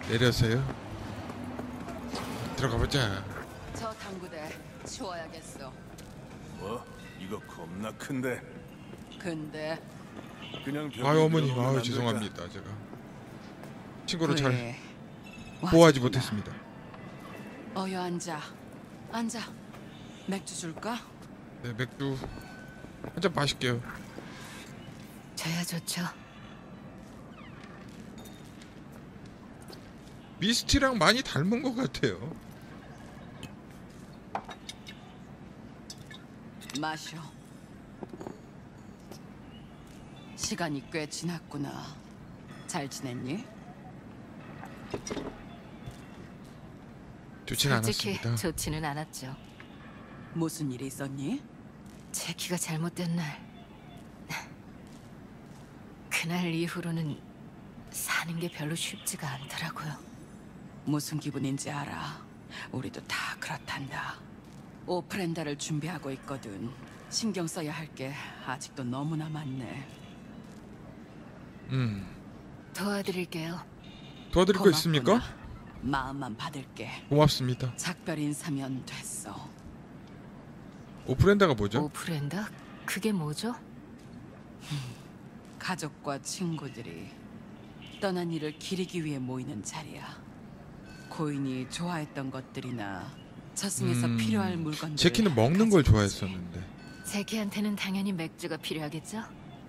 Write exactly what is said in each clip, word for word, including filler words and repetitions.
내려서요. 들어가 보자. 저 당구대 치워야겠어. 뭐? 이거 겁나 큰데. 근데 그냥 벽에 아유 어머니, 들어가면 아유 안 죄송합니다. 제가 친구를 잘 그래. 보호하지 와주구나. 못했습니다. 어여 앉아. 앉아. 맥주 줄까? 네, 맥주 한 잔 마실게요. 저야 좋죠. 미스티랑 많이 닮은 것 같아요. 마셔. 시간이 꽤 지났구나. 잘 지냈니? 좋진 솔직히 않았습니다. 좋지는 않았죠. 무슨 일이 있었니? 제키가 잘못된 날, 그날 이후로는 사는 게 별로 쉽지가 않더라고요. 무슨 기분인지 알아. 우리도 다 그렇단다. 오프렌다를 준비하고 있거든. 신경 써야 할 게 아직도 너무나 많네. 음, 도와드릴게요. 도와드릴 거 고맙구나. 있습니까? 마음만 받을게. 고맙습니다. 작별 인사면 됐어. 오프렌다가 뭐죠? 오프렌다? 그게 뭐죠? 가족과 친구들이 떠난 이를 기리기 위해 모이는 자리야. 고인이 좋아했던 것들이나 저승에서 음, 필요할 물건들. 제키는 먹는 걸 좋아했었는데. 제키한테는 당연히 맥주가 필요하겠죠?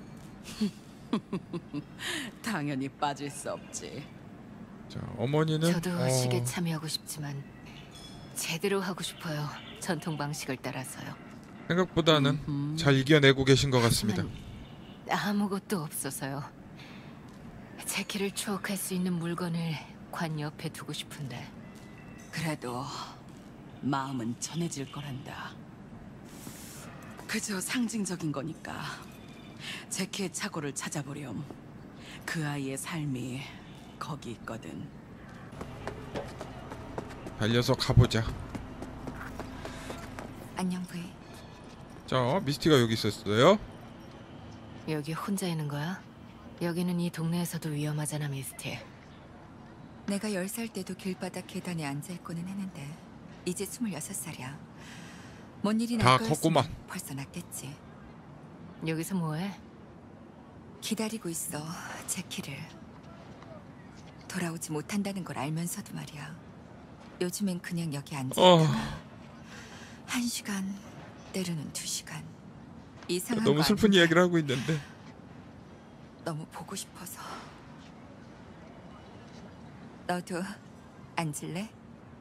당연히 빠질 수 없지. 자, 어머니는 저도 어, 시계 참여하고 싶지만 제대로 하고 싶어요. 전통 방식을 따라서요. 생각보다는 음흠. 잘 이겨내고 계신 것 같습니다. 하지만 아무것도 없어서요. 제키를 추억할 수 있는 물건을 관 옆에 두고 싶은데. 그래도 마음은 전해질 거란다. 그저 상징적인 거니까. 제키의 착오를 찾아보렴. 그 아이의 삶이 거기 있거든. 달려서 가보자. 안녕 브이. 자, 미스티가 여기 있었어요. 여기 혼자 있는 거야? 여기는 이 동네에서도 위험하잖아, 미스티. 내가 열 살 때도 길바닥 계단에 앉아있고는 했는데 이제 스물여섯 살이야. 뭔 일이 다 날 거였으면 컸구만. 벌써 났겠지. 여기서 뭐해? 기다리고 있어, 제키를. 돌아오지 못한다는 걸 알면서도 말이야. 요즘엔 그냥 여기 앉아있다가 어. 한 시간, 때로는 두 시간. 이상한 너무 거 슬픈 아니냐? 이야기를 하고 있는데. 너무 보고 싶어서. 너도 앉을래?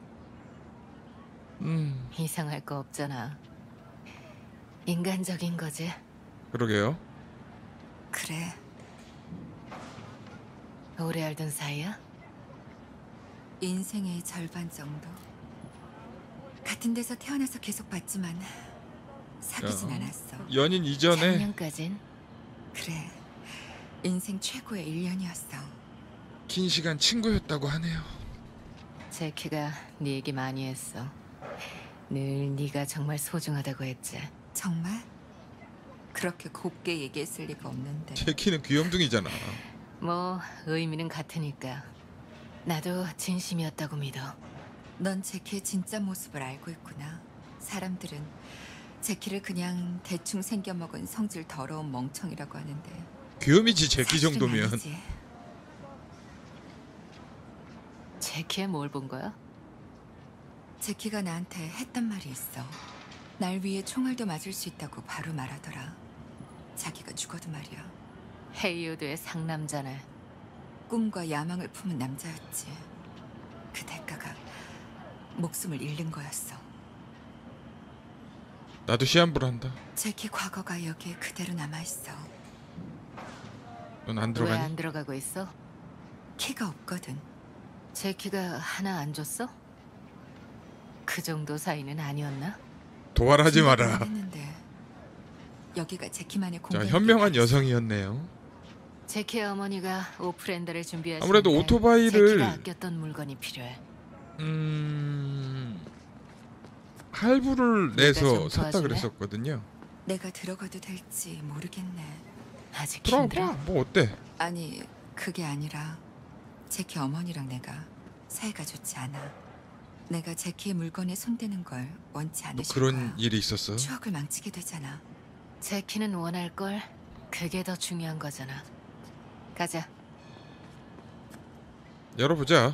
음, 이상할 거 없잖아. 인간적인 거지. 그러게요. 그래. 오래 알던 사이야? 인생의 절반 정도. 같은 데서 태어나서 계속 봤지만 사귀진 야. 않았어. 연인 이전에 작년까진? 그래. 인생 최고의 일 년이었어. 긴 시간 친구였다고 하네요. 제키가 네 얘기 많이 했어. 늘 네가 정말 소중하다고 했지. 정말? 그렇게 곱게 얘기했을 리가 없는데. 제키는 귀염둥이잖아. 뭐 의미는 같으니까. 나도 진심이었다고 믿어. 넌 제키의 진짜 모습을 알고 있구나. 사람들은 제키를 그냥 대충 생겨먹은 성질 더러운 멍청이라고 하는데 귀염이지 제키 사실은 정도면. 아니지. 제키에 뭘 본 거야? 제키가 나한테 했단 말이 있어. 날 위해 총알도 맞을 수 있다고 바로 말하더라. 자기가 죽어도 말이야. 헤이오드의 상남자네. 꿈과 야망을 품은 남자였지. 그 대가가 목숨을 잃는 거였어. 나도 시한부를 한다. 제키 과거가 여기에 그대로 남아있어. 넌 안 왜 들어가니? 안 들어가고 있어? 키가 없거든. 제키가 하나 안 줬어? 그 정도 사이는 아니었나? 도발하지 마라. 준비는 했는데 여기가 제키만의 자, 공간. 현명한 여성이었네요. 제키의 어머니가 오프렌더를 준비하시는데 아무래도 오토바이를- 제키가 아꼈던 물건이 필요해. 음, 할부를 내가 내서 좀 샀다 도와줄래? 그랬었거든요. 내가 들어가도 될지 모르겠네. 아직 힘들어. 들어가. 뭐 어때? 아니, 그게 아니라 제키 어머니랑 내가 사이가 좋지 않아. 내가 제키의 물건에 손대는 걸 원치 또 않으실 그런 거야. 일이 있었어. 추억을 망치게 되잖아. 제키는 원할 걸. 그게 더 중요한 거잖아. 가자. 열어보자.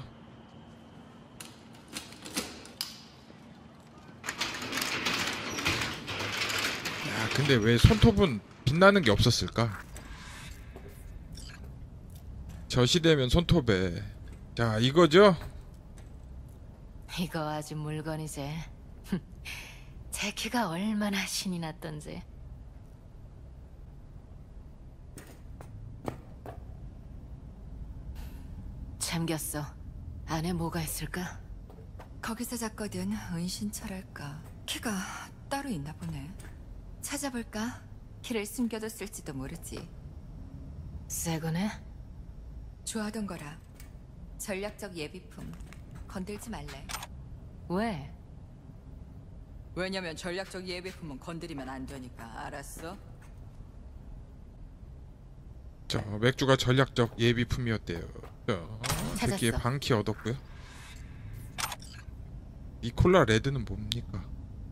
야, 근데 왜 손톱은 빛나는 게 없었을까? 저 시대면 손톱에. 자, 이거죠? 이거 아주 물건이지. 제키가 얼마나 신이 났던지. 잠겼어. 안에 뭐가 있을까? 거기서 잤거든. 은신처랄까. 키가 따로 있나 보네. 찾아볼까? 키를 숨겨뒀을지도 모르지. 새 거네? 좋아하던 거라. 전략적 예비품. 건들지 말래. 왜? 왜냐면 전략적 예비품은 건드리면 안 되니까. 알았어? 자, 맥주가 전략적 예비품이었대요. 자, 찾았어. 제키의 방키 얻었고요. 이 콜라 레드는 뭡니까?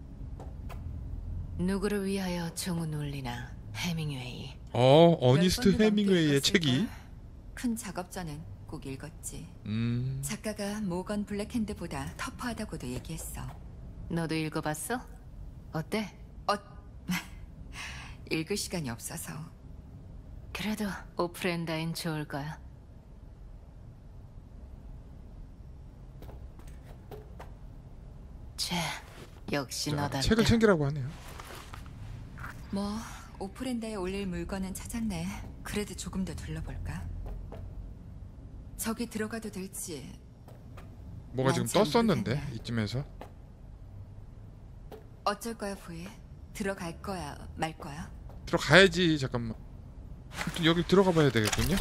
누구를 위하여 종은 울리나. 해밍웨이. 어, 열 어니스트 번도 넘게 해밍웨이의 읽었을걸? 책이. 큰 작업 전엔 꼭 읽었지. 음, 작가가 모건 블랙핸드보다 터프하다고도 얘기했어. 너도 읽어봤어? 어때? 어, 읽을 시간이 없어서. 그래도 오프렌다인 좋을 거야. 쟤 역시 자, 너답게. 책을 챙기라고 하네요. 뭐 오프랜다에 올릴 물건은 찾았네. 그래도 조금 더 둘러볼까? 저기 들어가도 될지. 뭐가 난 지금 잘 떴었는데 모르겠네. 이쯤에서. 어쩔 거야, 부이? 들어갈 거야, 말 거야? 들어가야지. 잠깐만. 아무튼 여기 들어가 봐야 되겠군요.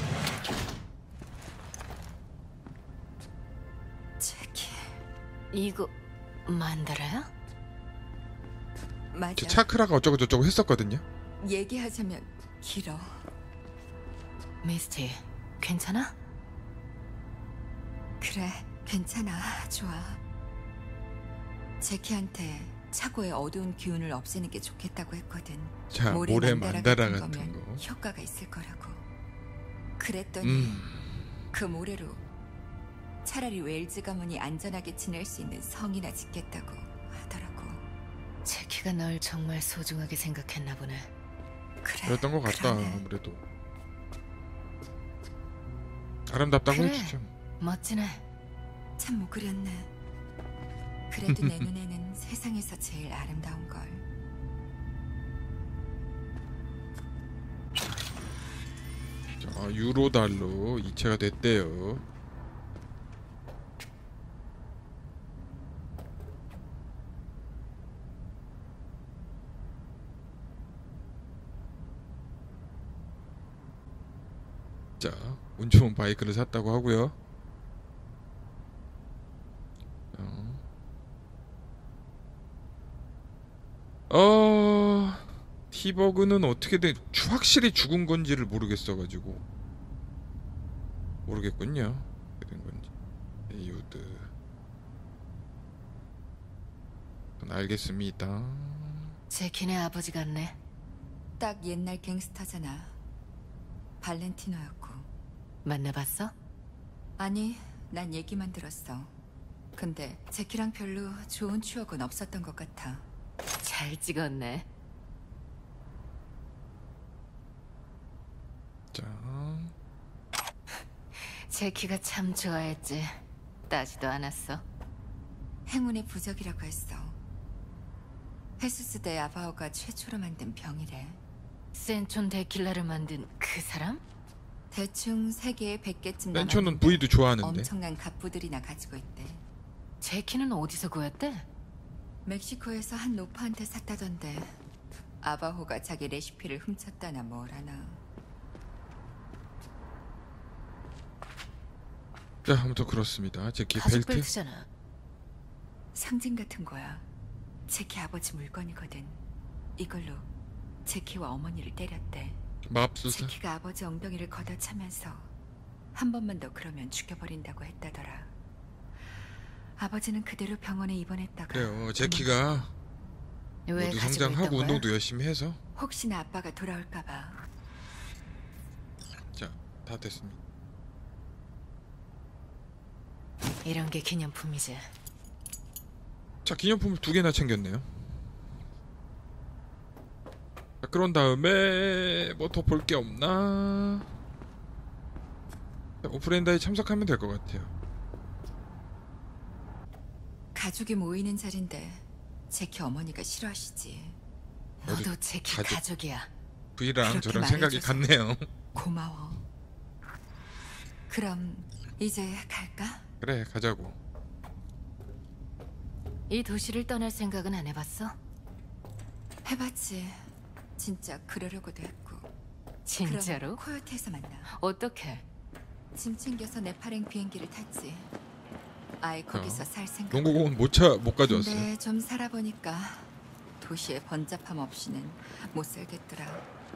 제키. 이거 만다라야? 맞아. 저 차크라가 어쩌고 저쩌고 했었거든요. 얘기하자면 길어. 미스티, 괜찮아? 그래, 괜찮아. 좋아. 제키한테 차고의 어두운 기운을 없애는 게 좋겠다고 했거든. 자, 모래 모래 만다라 만다라 같은 같은 거면 거. 효과가 있을 거라고. 그랬더니 음, 그 모래로 차라리 웨일즈 가문이 안전하게 지낼 수 있는 성이나 짓겠다고 하더라고. 제키가 널 정말 소중하게 생각했나 보네. 그래. 그랬던 것 같다. 그러네. 아무래도 아름답다고 그래. 해주죠. 멋지네. 참 못 그렸네. 그래도 내 눈에는 세상에서 제일 아름다운 걸. 자, 유로달러 이체가 됐대요. 자, 운 좋은 바이크를 샀다고 하고요. 어, 어 티버그는 어떻게 된 확실히 죽은 건지를 모르겠어가지고 모르겠군요. 어떻게 된 건지. 에이우드. 전 알겠습니다. 제키네 아버지 같네. 딱 옛날 갱스터잖아. 발렌티노였고. 만나봤어? 아니, 난 얘기만 들었어. 근데 제키랑 별로 좋은 추억은 없었던 것 같아. 잘 찍었네. 자, 제키가 참 좋아했지. 따지도 않았어. 행운의 부적이라고 했어. 헤수스 대 아바오가 최초로 만든 병이래. 센촌 데킬라를 만든 그 사람? 대충 세계에 백 개쯤 벤초는 남았는데 부이도 좋아하는데. 엄청난 갑부들이나 가지고 있대. 제키는 어디서 구했대? 멕시코에서 한 노파한테 샀다던데. 아바호가 자기 레시피를 훔쳤다나 뭐라나. 자, 아무튼 그렇습니다. 제키 가죽 벨트. 벨트잖아. 상징 같은 거야. 제키 아버지 물건이거든. 이걸로 제키와 어머니를 때렸대. 맙소사. 제키가 아버지 엉덩이를 걷어차면서 한 번만 더 그러면 죽여버린다고 했다더라. 아버지는 그대로 병원에 입원했다가 그래요. 제키가 왜 모두 가지고 성장하고 있던 거야? 운동도 열심히 해서 혹시나 아빠가 돌아올까봐. 자, 다 됐습니다. 이런 게 기념품이지. 자, 기념품을 두 개나 챙겼네요. 자, 그런 다음에 뭐 더 볼 게 없나? 자, 오프랜다에 참석하면 될 것 같아요. 가족이 모이는 자리인데 제키 어머니가 싫어하시지. 너도 제키 가족. 가족이야. V랑 그렇게 저랑 생각이 말해줘서. 같네요. 고마워. 그럼 이제 갈까? 그래, 가자고. 이 도시를 떠날 생각은 안 해봤어? 해봤지. 진짜 그러려고도 했고. 진짜로? 그럼 코요테에서 만나. 어떻게? 짐 챙겨서 네팔행 비행기를 탔지. 아예 거기서 살 생각. 농구공은 못 차, 못 가져왔어요. 근데 좀 살아보니까 도시의 번잡함 없이는 못 살겠더라.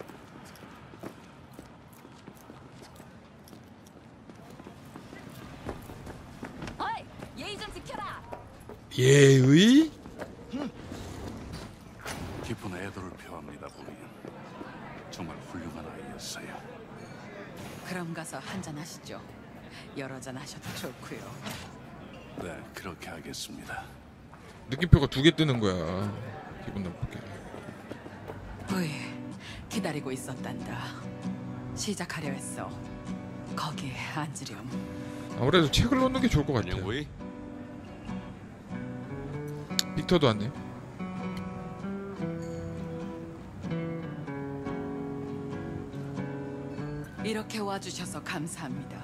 어이! 예의 좀 지켜라! 예의? 깊은 애도를 표합니다, 부인. 정말 훌륭한 아이였어요. 그럼 가서 한잔 하시죠. 여러 잔 하셔도 좋고요. 네, 그렇게 하겠습니다. 느낌표가 두 개 뜨는 거야. 기분 나쁘게. 브이, 기다리고 있었단다. 시작하려 했어. 거기에 앉으렴. 아무래도 책을 놓는 게 좋을 것 같아요. 안녕, 빅터도 왔네. 이렇게 와주셔서 감사합니다.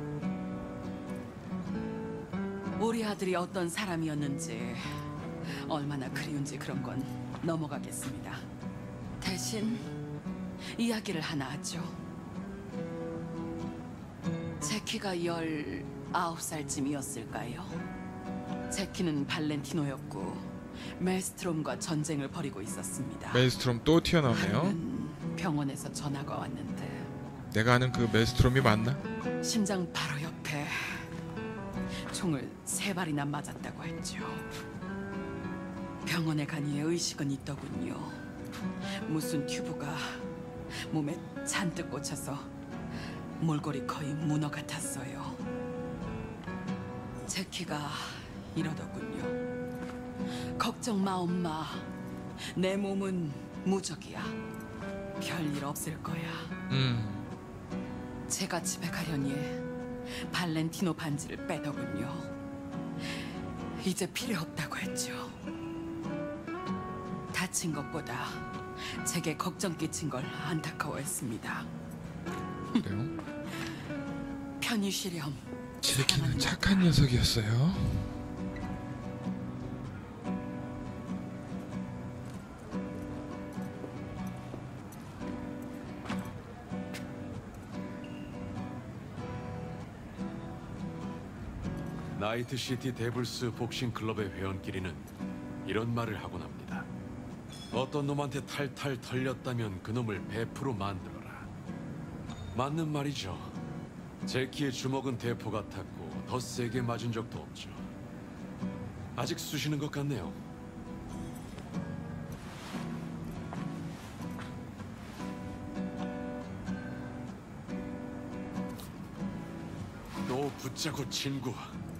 우리 아들이 어떤 사람이었는지, 얼마나 그리운지 그런 건 넘어가겠습니다. 대신 이야기를 하나 하죠. 제키가 열아홉 살쯤이었을까요? 제키는 발렌티노였고 멜스트롬과 전쟁을 벌이고 있었습니다. 메일스트롬 또 튀어나오네요. 하루는 병원에서 전화가 왔는데 내가 아는 그 메일스트롬이 맞나? 심장 바로 옆에 총을 세 발이나 맞았다고 했죠. 병원에 가니 의식은 있더군요. 무슨 튜브가 몸에 잔뜩 꽂혀서 몰골이 거의 문어 같았어요. 제키가 이러더군요. 걱정 마, 엄마. 내 몸은 무적이야. 별일 없을 거야. 음. 제가 집에 가려니 발렌티노 반지를 빼더군요. 이제 필요 없다고 했죠. 다친 것보다 제게 걱정 끼친 걸 안타까워했습니다. 그래요? 편히 쉬렴. 제키는 착한 녀석이었어요. 나이트시티 데블스 복싱 클럽의 회원끼리는 이런 말을 하곤 합니다. 어떤 놈한테 탈탈 털렸다면 그놈을 베프로 만들어라. 맞는 말이죠. 제키의 주먹은 대포 같았고 더 세게 맞은 적도 없죠. 아직 쑤시는 것 같네요. 너 붙자고 친구.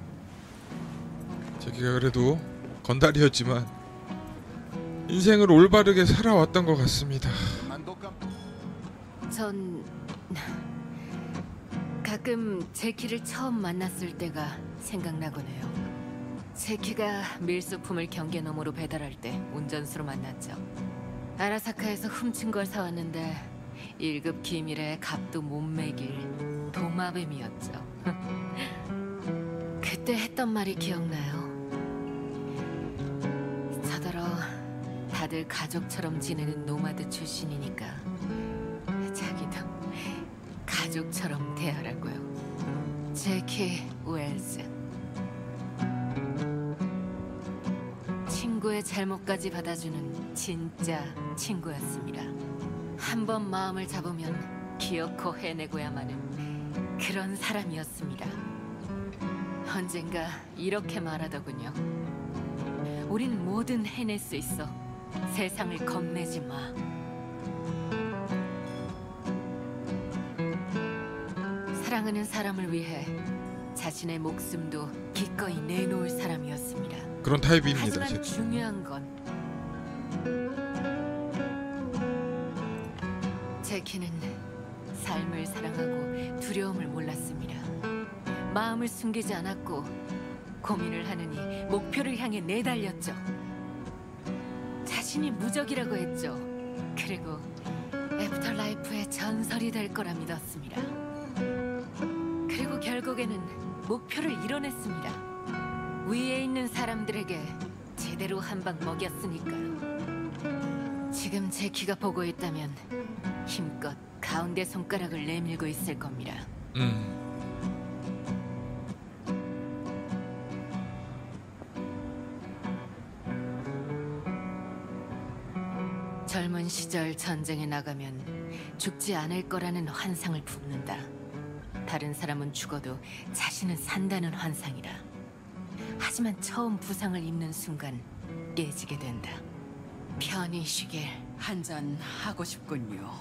제키가 그래도 건달이었지만 인생을 올바르게 살아왔던 것 같습니다. 전 가끔 제키를 처음 만났을 때가 생각나곤 해요. 제키가 밀수품을 경계 너머로 배달할 때 운전수로 만났죠. 아라사카에서 훔친 걸 사왔는데 일 급 기밀에 값도 못 매길 도마뱀이었죠. 그때 했던 말이 기억나요. 저더러 다들 가족처럼 지내는 노마드 출신이니까 자기도 가족처럼 대하라고요. 제키 웰스. 친구의 잘못까지 받아주는 진짜 친구였습니다. 한 번 마음을 잡으면 기어코 해내고야 마는 그런 사람이었습니다. 언젠가 이렇게 말하더군요. 우린 뭐든 해낼 수 있어. 세상을 겁내지 마. 사랑하는 사람을 위해 자신의 목숨도 기꺼이 내놓을 사람이었습니다. 그런 타입입니다. 하지만 제키. 중요한 건 제키는 삶을 사랑하고 두려움을 몰랐습니다. 마음을 숨기지 않았고 고민을 하느니 목표를 향해 내달렸죠. 자신이 무적이라고 했죠. 그리고 애프터라이프의 전설이 될 거라 믿었습니다. 그리고 결국에는 목표를 이뤄냈습니다. 위에 있는 사람들에게 제대로 한 방 먹였으니까요. 지금 제키가 보고 있다면 힘껏 가운데 손가락을 내밀고 있을 겁니다. 음. 젊은 시절 전쟁에 나가면 죽지 않을 거라는 환상을 품는다. 다른 사람은 죽어도 자신은 산다는 환상이다. 하지만 처음 부상을 입는 순간 깨지게 된다. 편히 쉬길. 한잔 하고 싶군요.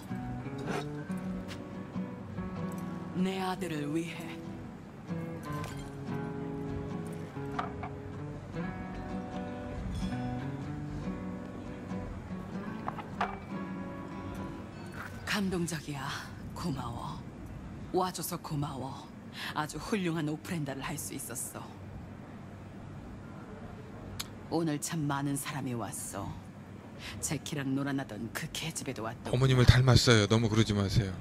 내 아들을 위해. 감동적이야. 고마워. 와줘서 고마워. 아주 훌륭한 오프렌다를 할 수 있었어. 오늘 참 많은 사람이 왔어. 제키랑 놀아나던 그 계집애도 왔다. 어머님을 닮았어요. 너무 그러지 마세요.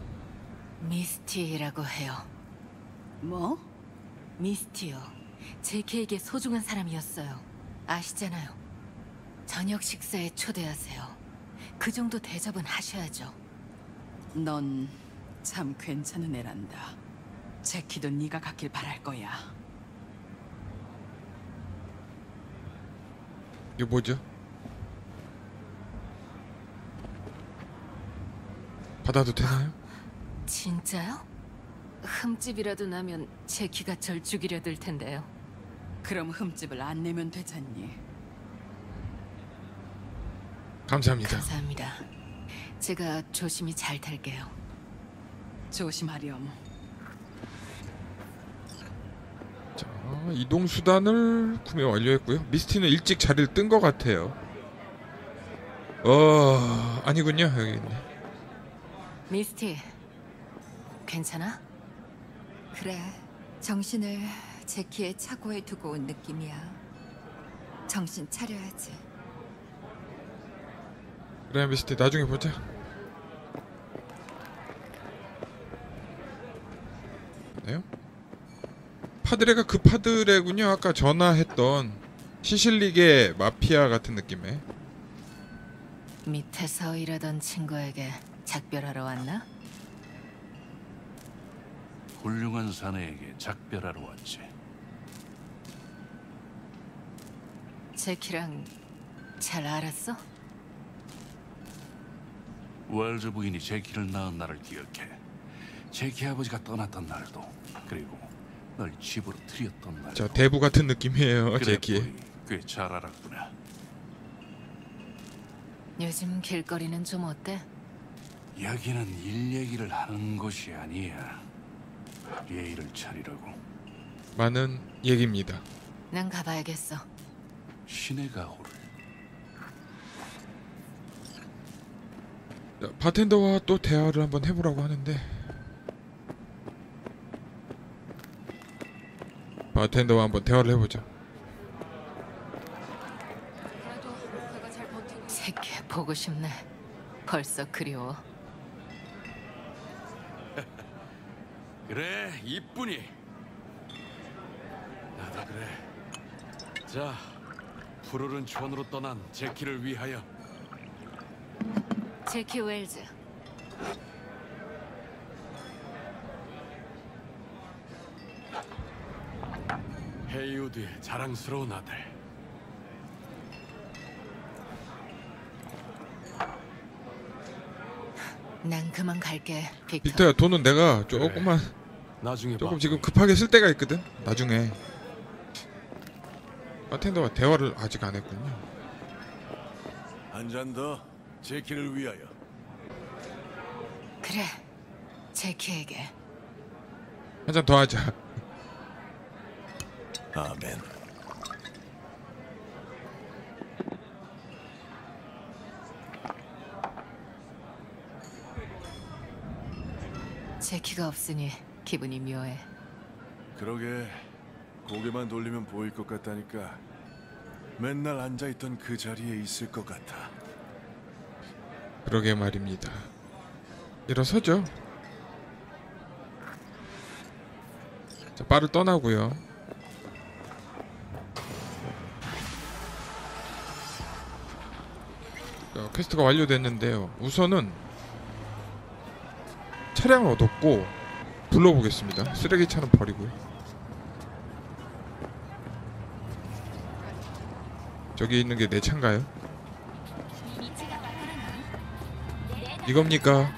미스티라고 해요. 뭐? 미스티요. 제키에게 소중한 사람이었어요. 아시잖아요. 저녁 식사에 초대하세요. 그 정도 대접은 하셔야죠. 넌 참 괜찮은 애란다. 제키도 네가 갖길 바랄 거야. 이게 뭐죠? 받아도 되나요? 진짜요? 흠집이라도 나면 제키가 절 죽이려 들 텐데요. 그럼 흠집을 안 내면 되잖니. 감사합니다. 감사합니다. 제가 조심히 잘 탈게요. 조심하렴. 자, 이동 수단을 구매 완료했고요. 미스티는 일찍 자리를 뜬 것 같아요. 어, 아니군요. 여기 있네. 미스티, 괜찮아? 그래, 정신을 제키의 차고에 두고 온 느낌이야. 정신 차려야지. 그래, 미스티 나중에 보자. 네요? 파드레가 그 파드레군요. 아까 전화했던 시실리계 마피아 같은 느낌의. 밑에서 일하던 친구에게 작별하러 왔나? 훌륭한 사내에게 작별하러 왔지. 제키랑 잘 알았어? 월즈 부인이 제키를 낳은 날을 기억해. 제키 아버지가 떠났던 날도, 그리고 널 집으로 들였던 날도. 자, 대부 같은 느낌이에요. 그래, 제키. 꽤 잘 알았구나. 요즘 길거리는 좀 어때? 여기는 일 얘기를 하는 곳이 아니야. 예의를 차리라고. 많은 얘기입니다. 난 가봐야겠어. 신의 가호를. 자, 바텐더와 또 대화를 한번 해보라고 하는데, 바텐더와 한번 대화를 해보자. 새끼 보고 싶네. 벌써 그리워. 그래, 이쁘니. 나도 그래. 자, 푸르른 추원으로 떠난 제키를 위하여. 제키 웰즈. 헤이우드의 자랑스러운 아들. 난 그만 갈게, 빅터. 빅터야, 돈은 내가 조금만 나중에 조금 봐. 지금 급하게 쓸 때가 있거든. 나중에. 바텐더가 대화를 아직 안 했군요. 한 잔 더 제키를 위하여. 그래, 제키에게. 한 잔 더 하자. 아멘. 제키가 없으니 기분이 묘해. 그러게 고개만 돌리면 보일 것 같다니까. 맨날 앉아있던 그 자리에 있을 것 같아. 그러게 말입니다. 일어서죠. 자, 바를 떠나고요. 자, 퀘스트가 완료됐는데요. 우선은 차량을 얻었고 불러보겠습니다. 쓰레기차는 버리고요. 저기 있는 게 내 차인가요? 이겁니까?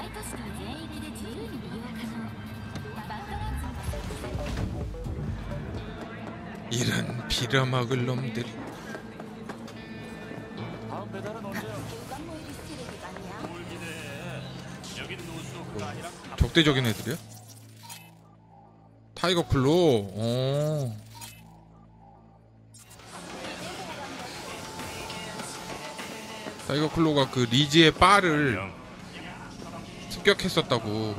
이런 빌어먹을 놈들이. 적대적인 애들이야? 타이거 클로. 오. 타이거 클로가 그 리지의 바를 습격했었다고.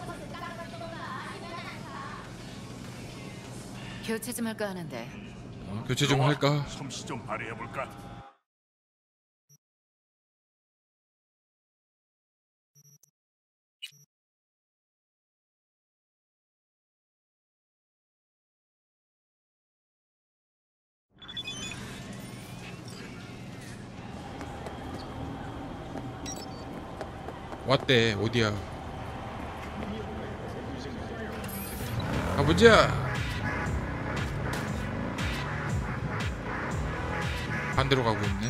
교체 좀 할까 하는데. 어, 교체 좀 할까? 솜씨 좀 발휘해볼까? 왔대. 어디야? 가보자. 반대로 가고 있네.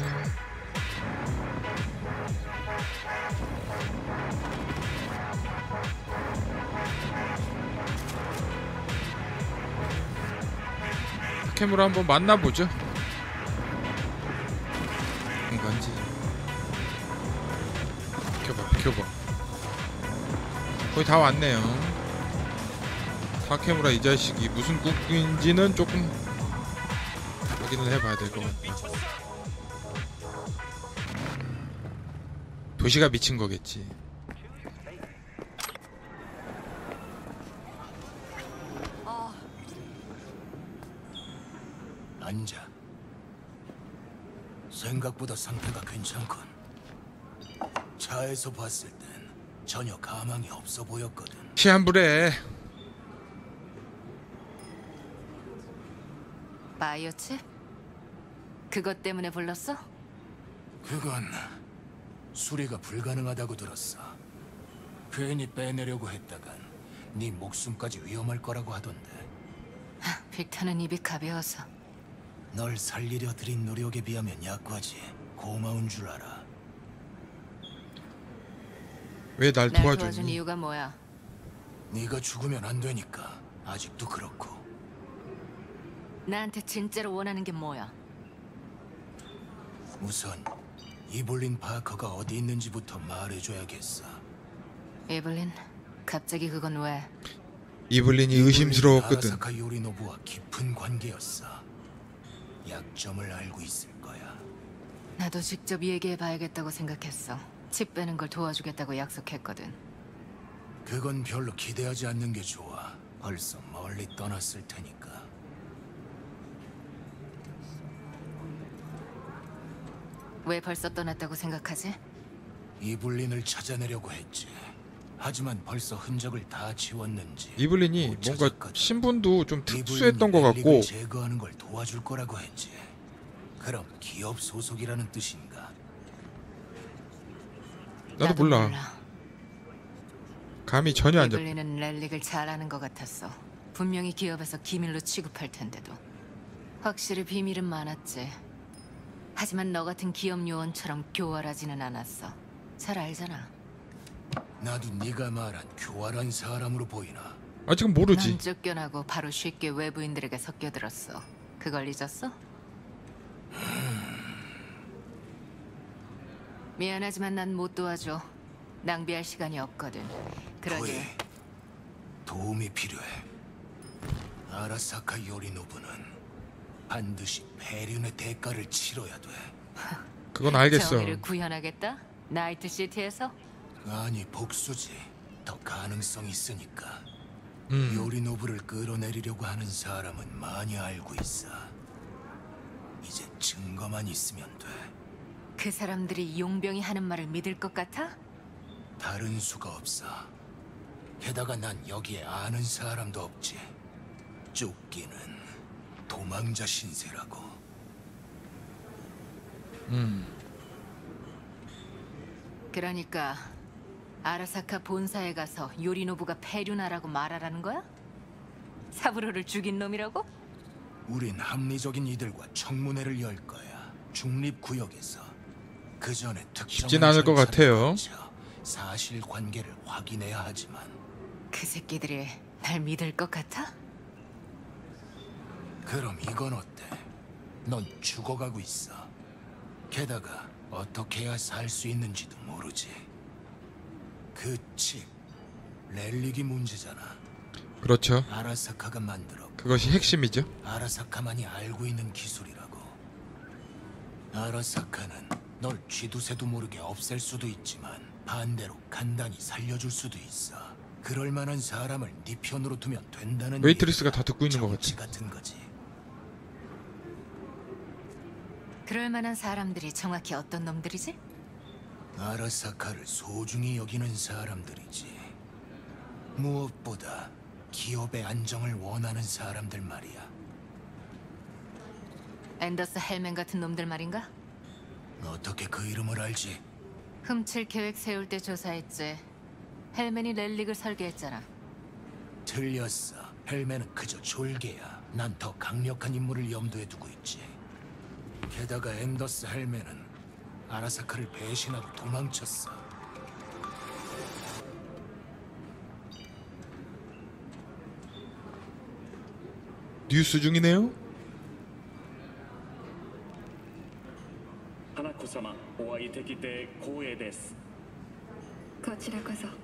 캠으로 한번 만나보죠. 건지. 비켜봐, 비켜봐. 거의 다 왔네요. 사케무라 이 자식이 무슨 국인지는 조금 확인을 해봐야 될 것 같다. 도시가 미친 거겠지. 앉아. 생각보다 상태가 괜찮군. 차에서 봤을 땐 전혀 가망이 없어 보였거든. 시한불에. 바이오칩? 그것 때문에 불렀어? 그건 수리가 불가능하다고 들었어. 괜히 빼내려고 했다간 네 목숨까지 위험할 거라고 하던데. 하, 빅터는 입이 가벼워서. 널 살리려 들인 노력에 비하면 약하지. 고마운 줄 알아. 왜 날 날 도와준 도와주니? 이유가 뭐야? 네가 죽으면 안 되니까. 아직도 그렇고. 나한테 진짜로 원하는 게 뭐야? 우선 이볼린 파커가 어디 있는지부터 말해줘야겠어. 에블린, 갑자기 그건 왜? 이블린이 의심스러웠거든. 아라사카 요리노부와 깊은 관계였어. 약점을 알고 있을 거야. 나도 직접 얘기해봐야겠다고 생각했어. 칩 빼는 걸 도와주겠다고 약속했거든. 그건 별로 기대하지 않는 게 좋아. 벌써 멀리 떠났을 테니까. 왜 벌써 떠났다고 생각하지? 이블린을 찾아내려고 했지. 하지만 벌써 흔적을 다 지웠는지 이블린이 못 뭔가 찾았거든. 신분도 좀 이블린이 특수했던 것 같고. 렐릭을 제거하는 걸 도와줄 거라고 했지. 그럼 기업 소속이라는 뜻인가? 나도 몰라. 감이 전혀 안 잡혀. 이블린은 렐릭을 잘 아는 것 같았어. 분명히 기업에서 기밀로 취급할 텐데도. 확실히 비밀은 많았지. 하지만 너 같은 기업 요원처럼 교활하지는 않았어. 잘 알잖아. 나도 네가 말한 교활한 사람으로 보이나? 아직은 모르지. 난 쫓겨나고 바로 쉽게 외부인들에게 섞여들었어. 그걸 잊었어? 미안하지만 난 못 도와줘. 낭비할 시간이 없거든. 그러니 거의 도움이 필요해. 아라사카 요리노부는 반드시 배륜의 대가를 치러야 돼. 그건 알겠어. 정의를 구현하겠다? 나이트 시티에서? 아니 복수지. 더 가능성이 있으니까. 음. 요리노부를 끌어내리려고 하는 사람은 많이 알고 있어. 이제 증거만 있으면 돼. 그 사람들이 용병이 하는 말을 믿을 것 같아? 다른 수가 없어. 게다가 난 여기에 아는 사람도 없지. 쫓기는 도망자 신세라고. 음. 그러니까 아라사카 본사에 가서 요리노부가 패륜하라고 말하라는 거야? 사부로를 죽인 놈이라고? 우린 합리적인 이들과 청문회를 열 거야. 중립구역에서. 그 전에 특정한 쉽진 않을 것 절차를 같아요. 거쳐 사실관계를 확인해야 하지만 그 새끼들이 날 믿을 것 같아? 그럼 이건 어때? 넌 죽어가고 있어. 게다가 어떻게 해야 살 수 있는지도 모르지. 그 칩, 렐릭이 문제잖아. 그렇죠. 아라사카가 만들어. 그것이 핵심이죠. 아라사카만이 알고 있는 기술이라고. 아라사카는 널 쥐두새도 모르게 없앨 수도 있지만 반대로 간단히 살려줄 수도 있어. 그럴 만한 사람을 네 편으로 두면 된다는 웨이트리스가 얘기가 다 듣고 있는 것 정치 같아. 같은 거지. 그럴 만한 사람들이 정확히 어떤 놈들이지? 아라사카를 소중히 여기는 사람들이지. 무엇보다 기업의 안정을 원하는 사람들 말이야. 앤더스 헬맨 같은 놈들 말인가? 어떻게 그 이름을 알지? 훔칠 계획 세울 때 조사했지. 헬맨이 렐릭을 설계했잖아. 틀렸어. 헬멘은 그저 졸개야. 난 더 강력한 인물을 염두에 두고 있지. 게다가 앤더스 헬멘은 아라사카를 배신하고 도망쳤어. 뉴스 중이네요. 花子様、お会いできて光栄です。 こちらこそ。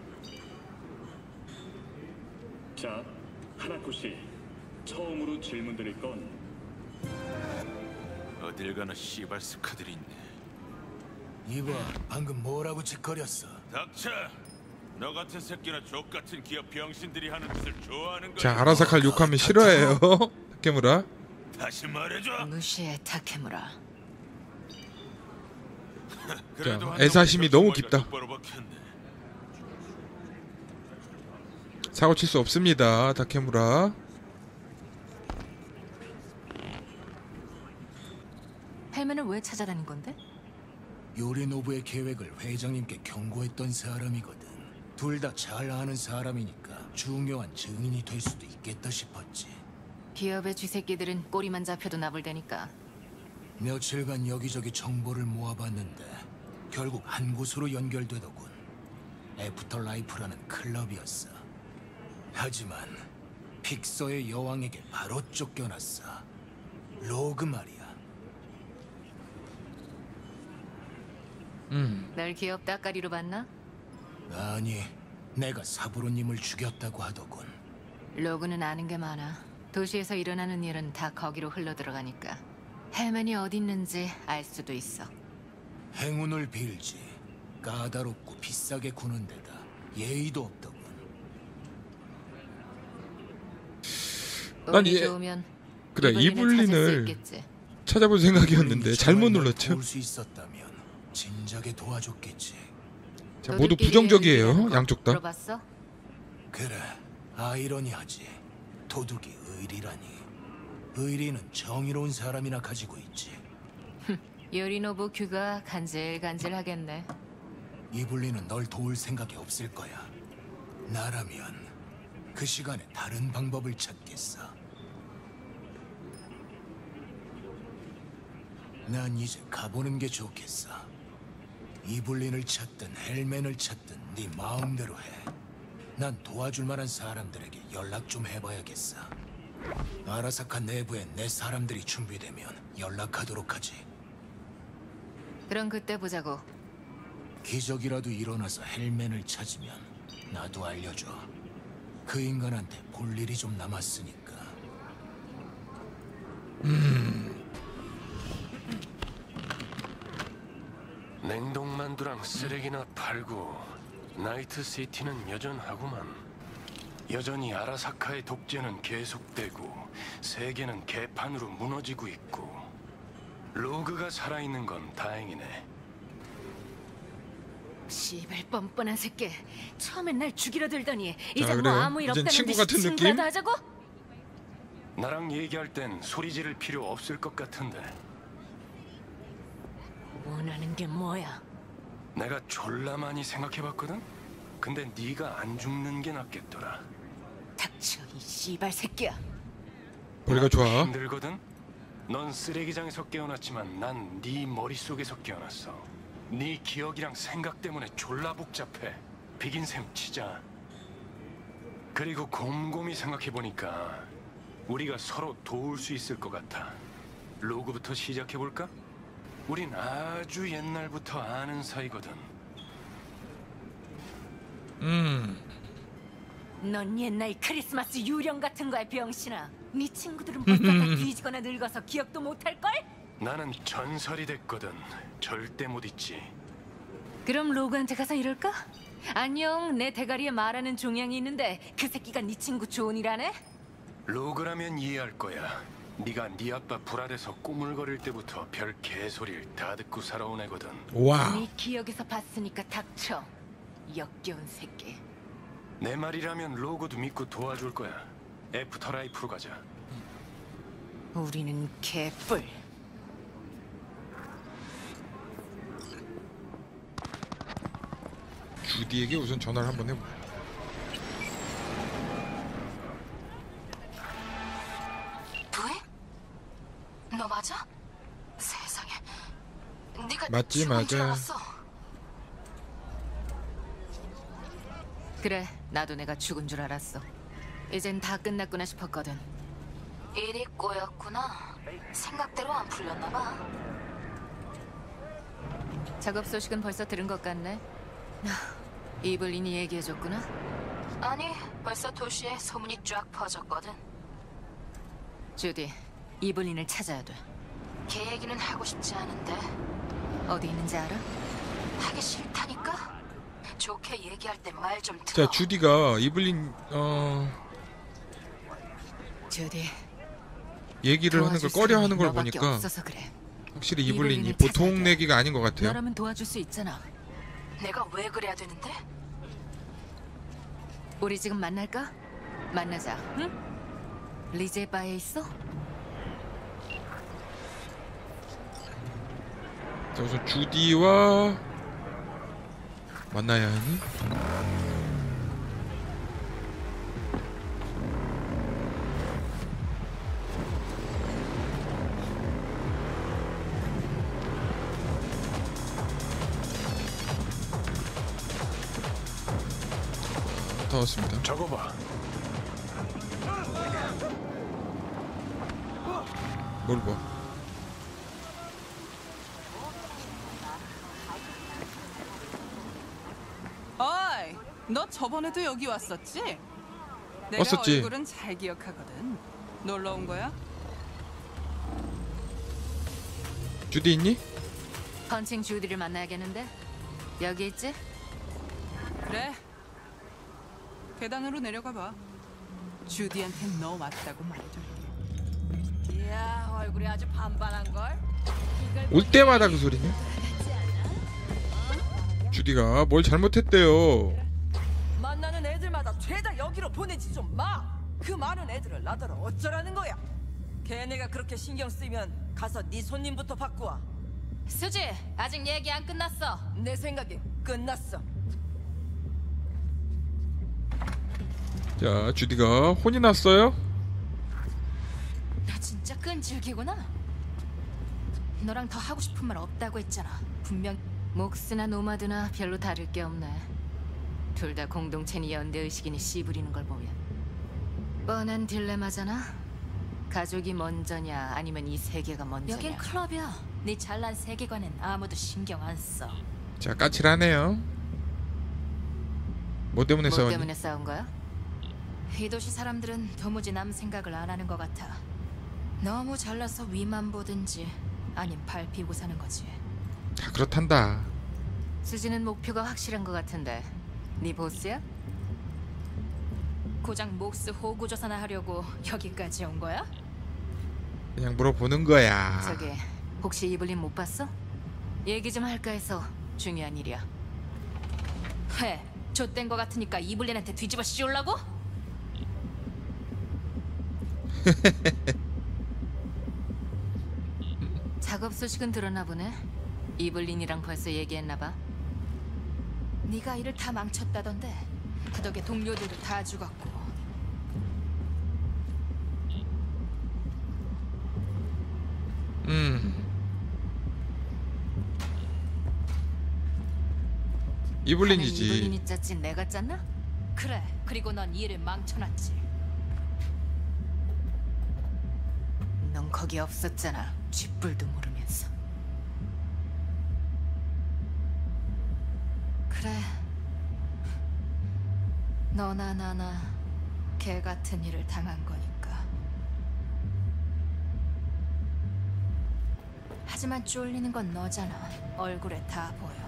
자, 하나코 씨, 처음으로 질문드릴 건 어딜 가나 씨발 스카들이 있네. 이봐, 방금 뭐라고 짓거렸어? 닥쳐! 너 같은 새끼나 족 같은 기업 병신들이 하는 짓을 좋아하는 거야. 자, 아라사카를 욕하면 싫어해요. 타케무라. 다시 말해줘. 무시해, 타케무라. 그래도 자, 한 애사심이 놈의 너무 벽머리가 깊다. 똑바로 박혔네. 사고 칠 수 없습니다. 타케무라. 헬맨을 왜 찾아다닌 건데? 요리노부의 계획을 회장님께 경고했던 사람이거든. 둘 다 잘 아는 사람이니까 중요한 증인이 될 수도 있겠다 싶었지. 기업의 쥐새끼들은 꼬리만 잡혀도 나불대니까. 며칠간 여기저기 정보를 모아봤는데 결국 한 곳으로 연결되더군. 애프터라이프라는 클럽이었어. 하지만 픽서의 여왕에게 바로 쫓겨났어. 로그 말이야. 음. 널 기업 따까리로 봤나? 아니, 내가 사부로님을 죽였다고 하더군. 로그는 아는 게 많아. 도시에서 일어나는 일은 다 거기로 흘러들어가니까. 헬맨이 어디 있는지 알 수도 있어. 행운을 빌지. 까다롭고 비싸게 구는 데다 예의도 없더군. 난 운이 이- 좋으면 그래, 이블린을 찾을 수 이블린을 있겠지. 찾아볼 생각이었는데 잘못 눌렀죠. 볼수 있었다면 진작에 도와줬겠지. 자, 모두 너들끼리 부정적이에요. 얘기하는 거 양쪽 다. 들어봤어? 그래, 아이러니하지. 도둑이 의리라니. 의리는 정의로운 사람이나 가지고 있지. 요리노부 귀가 간질간질하겠네. 이블리는 널 도울 생각이 없을 거야. 나라면 그 시간에 다른 방법을 찾겠어. 난 이제 가보는 게 좋겠어. 이블린을 찾든 헬맨을 찾든 네 마음대로 해. 난 도와줄 만한 사람들에게 연락 좀 해봐야겠어. 아라사카 내부에 내 사람들이 준비되면 연락하도록 하지. 그럼 그때 보자고. 기적이라도 일어나서 헬멘을 찾으면 나도 알려줘. 그 인간한테 볼 일이 좀 남았으니까. 냉동만두랑 쓰레기나 팔고 나이트시티는 여전하구만. 여전히 아라사카의 독재는 계속되고 세계는 개판으로 무너지고 있고 로그가 살아있는 건 다행이네. 씨발 뻔뻔한 새끼. 처음엔 날 죽이려 들더니 자, 이제 뭐 그래요. 아무 일 이젠 없다는 친구 듯이 같은 느낌? 친구라도 하자고? 나랑 얘기할 땐 소리 지를 필요 없을 것 같은데. 원하는 게 뭐야? 내가 졸라 많이 생각해봤거든? 근데 네가 안 죽는 게 낫겠더라. 닥쳐 이 씨발 새끼야. 머리가 좋아. 힘들거든? 넌 쓰레기장에서 깨어났지만 난 네 머릿속에서 깨어났어. 네 기억이랑 생각 때문에 졸라 복잡해. 비긴 셈 치자. 그리고 곰곰이 생각해보니까 우리가 서로 도울 수 있을 것 같아. 로그부터 시작해볼까? 우린 아주 옛날부터 아는 사이거든. 음. 넌 옛날 크리스마스 유령 같은 거야 병신아. 네 친구들은 벌써 다 뒤지거나 늙어서 기억도 못할걸? 나는 전설이 됐거든. 절대 못 잊지. 그럼 로그한테 가서 이럴까? 안녕, 내 대가리에 말하는 종양이 있는데 그 새끼가 네 친구 존이라네? 로그라면 이해할 거야. 네가 네 아빠 불알에서 꼬물거릴 때부터 별 개소리를 다 듣고 살아온 애거든. 와. 네 기억에서 봤으니까 닥쳐. 역겨운 새끼. 내 말이라면 로그도 믿고 도와줄 거야. 애프터라이프로 가자. 우리는 개뿔. 주디에게 우선 전화를 한번 해보자. 부에? 너 맞아? 세상에. 네가 맞지, 죽은 줄 맞아. 알았어. 그래, 나도 내가 죽은 줄 알았어. 이젠 다 끝났구나 싶었거든. 일이 꼬였구나. 생각대로 안 풀렸나 봐. 작업 소식은 벌써 들은 것 같네. 아, 이블린이 얘기해줬구나. 아니, 벌써 도시에 소문이 쫙 퍼졌거든. 주디, 이블린을 찾아야 돼. 걔 얘기는 하고 싶지 않은데 어디 있는지 알아? 하기 싫다니까? 좋게 얘기할 때 말 좀 들어. 자, 주디가 이블린 어 주디. 얘기를 하는 걸 도와줄 꺼려 하는 걸 사람이 너밖에 보니까 없어서 그래. 확실히 이블린이 이블린을 보통 찾아야 돼. 내기가 아닌 것 같아요. 너라면 도와줄 수 있잖아. 내가 왜 그래야 되는데? 우리 지금 만날까? 만나자, 응? 리제 바에 있어? 자, 우선 주디와 만나야 하니? 다 왔습니다. 적어봐. 뭘 봐? 어이, 너 저번에도 여기 왔었지? 내가 왔었지. 얼굴은 잘 기억하거든. 놀러 온 거야? 주디 있니? 펀칭 주디를 만나야겠는데? 여기 있지? 그래. 계단으로 내려가 봐. 주디한텐 너 맞다고 말해줄게. 이야, 얼굴이 아주 반반한걸? 올 때마다 그 소리네. 주디가 뭘 잘못했대요. 만나는 애들마다 죄다 여기로 보내지 좀 마. 그 많은 애들을 나더러 어쩌라는 거야. 걔네가 그렇게 신경 쓰이면 가서 네 손님부터 받고 와. 수지, 아직 얘기 안 끝났어. 내 생각엔 끝났어. 자, 주디가 혼이 났어요. 나 진짜 끈질기구나. 너랑 더 하고 싶은 말 없다고 했잖아. 분명 목스나 노마드나 별로 다를 게 없네. 둘 다 공동체니 연대의식이니 씨부리는 걸 보면 뻔한 딜레마잖아. 가족이 먼저냐 아니면 이 세계가 먼저냐. 여긴 클럽이야. 네 잘난 세계관엔 아무도 신경 안 써. 자, 까칠하네요. 뭐 때문에 뭐 싸웠니? 때문에 싸운 거야? 이 도시 사람들은 도무지 남 생각을 안 하는 것 같아. 너무 잘나서 위만 보든지 아님 밟히고 사는 거지. 다 그렇단다. 수지는 목표가 확실한 것 같은데 네 보스야? 고작 몫 호구 조사나 하려고 여기까지 온 거야? 그냥 물어보는 거야. 저기 혹시 이블린 못 봤어? 얘기 좀 할까 해서. 중요한 일이야. 해. 좆된 거 같으니까 이블린한테 뒤집어 씌우려고? 작업 소식은 들었나 보네. 이블린이랑 벌써 얘기했나 봐. 네가 일을 다 망쳤다던데. 그 덕에 동료들도 다 죽었고. 음. 이블린이지. 이블린이 짰지 내가 짰나? 그래. 그리고 넌 일을 망쳐놨지. 넌 거기 없었잖아. 쥐뿔도 모르면서. 그래. 너나 나나 개 같은 일을 당한 거니까. 하지만 쫄리는 건 너잖아. 얼굴에 다 보여.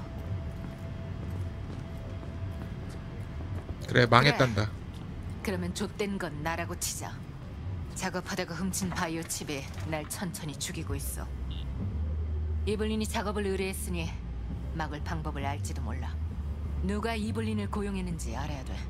그래, 망했단다. 그러면 좆된 건 나라고 치자. 작업하다가 훔친 바이오 칩이 날 천천히 죽이고 있어. 이블린이 작업을 의뢰했으니 막을 방법을 알지도 몰라. 누가 이블린을 고용했는지 알아야 돼.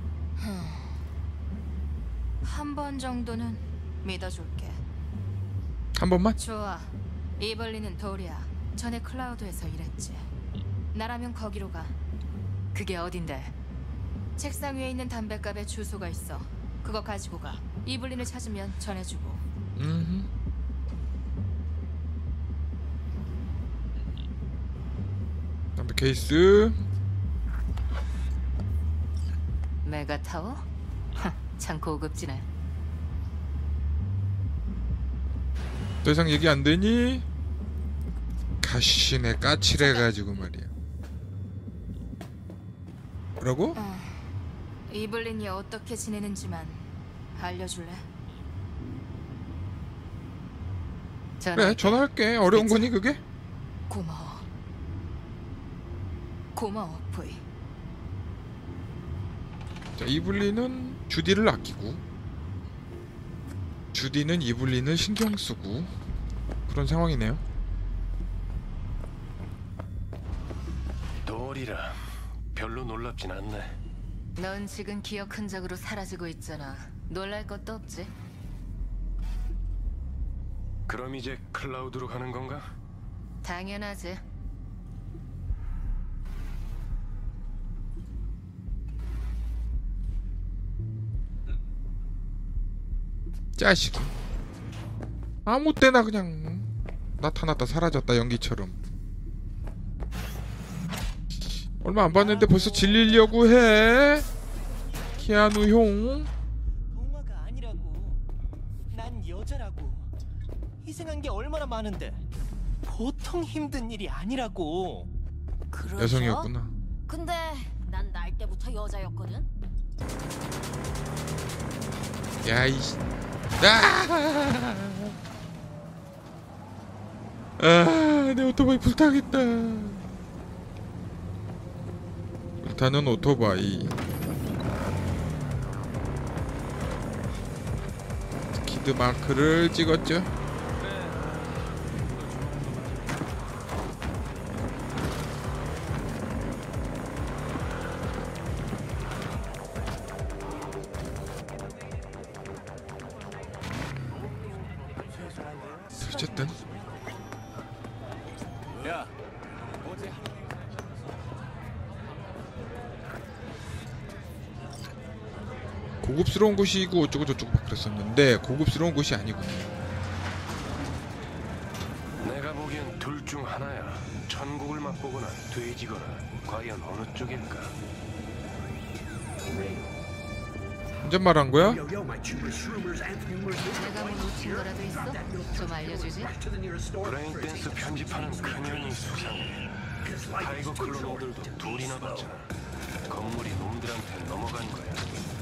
한 번 정도는 믿어줄게. 한 번만? 좋아. 이블린은 돌이야. 전에 클라우드에서 일했지. 나라면 거기로 가. 그게 어딘데? 책상 위에 있는 담뱃갑에 주소가 있어. 그거 가지고 가. 이블린을 찾으면 전해주고. 음. 담배 케이스. 메가타워? 참 고급지네. 더 이상 얘기 안 되니? 가시네 까칠해가지고 말이야. 뭐라고? 어, 이블린이 어떻게 지내는지만 알려줄래? 그래, 전화할게. 어려운 거니 그게? 고마워. 고마워, 브이. 자, 이블린은 주디를 아끼고 주디는 이블린을 신경 쓰고 그런 상황이네요. 도리라. 별로 놀랍진 않네. 넌 지금 기억 흔적으로 사라지고 있잖아. 놀랄 것도 없지. 그럼 이제 클라우드로 가는 건가? 당연하지. 자식이 아무 때나 그냥 나타났다 사라졌다 연기처럼. 얼마 안 봤는데 벌써 질리려고 해. 키아누 형. 동화가 아니라고. 난 여자라고. 희생한 게 얼마나 많은데. 보통 힘든 일이 아니라고. 그러죠? 여성이었구나. 근데 난 날 때부터 여자였거든. 야이씨. 아! 아, 내 오토바이 불타겠다. 불타는 오토바이. 키드 마크를 찍었죠. 어쨌든 야, 고급스러운 곳이고 어쩌고 저쩌고 막 그랬었는데 고급스러운 곳이 아니군요. 내가 보기엔 둘 중 하나야. 천국을 맛보거나 돼지거나. 과연 어느 쪽일까? 혼잣말 한 거야? 내가 뭐 놓친 거라도 있어? 좀 알려주지? 브레인댄스 편집하는 그년이 수상해. 타이거 클로 놈들도 둘이나 봤잖아. 건물이 놈들한테 넘어간 거야.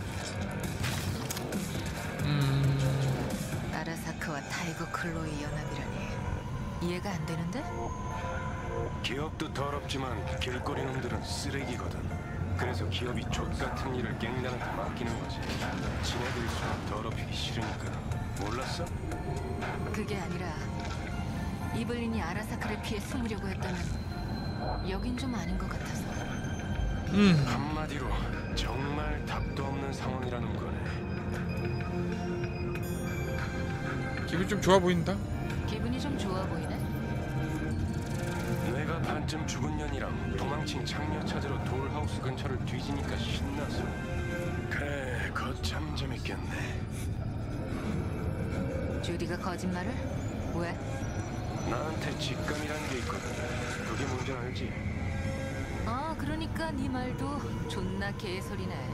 아라사카와 타이거 클로의 연합이라니 이해가 안 되는데? 기업도 더럽지만 길거리 놈들은 쓰레기거든. 그래서 기업이 족같은 일을 갱단한테 맡기는 거지. 지네들 손 더럽히기 싫으니까. 몰랐어? 그게 아니라 이블린이 아라사카를 피해 숨으려고 했다면 여긴 좀 아닌 것 같아서. 음. 한마디로 정말 답도 없는 상황이라는 거네. 기분 좀 좋아 보인다. 기분이 좀 좋아 보이네. 내가 반쯤 죽은 년이랑 도망친 장녀 찾으러 돌하우스 근처를 뒤지니까 신나서. 그래, 거참 재밌겠네. 주디가 거짓말을? 왜? 나한테 직감이란 게 있거든. 그게 뭔지 알지? 아, 그러니까 네 말도 존나 개소리네.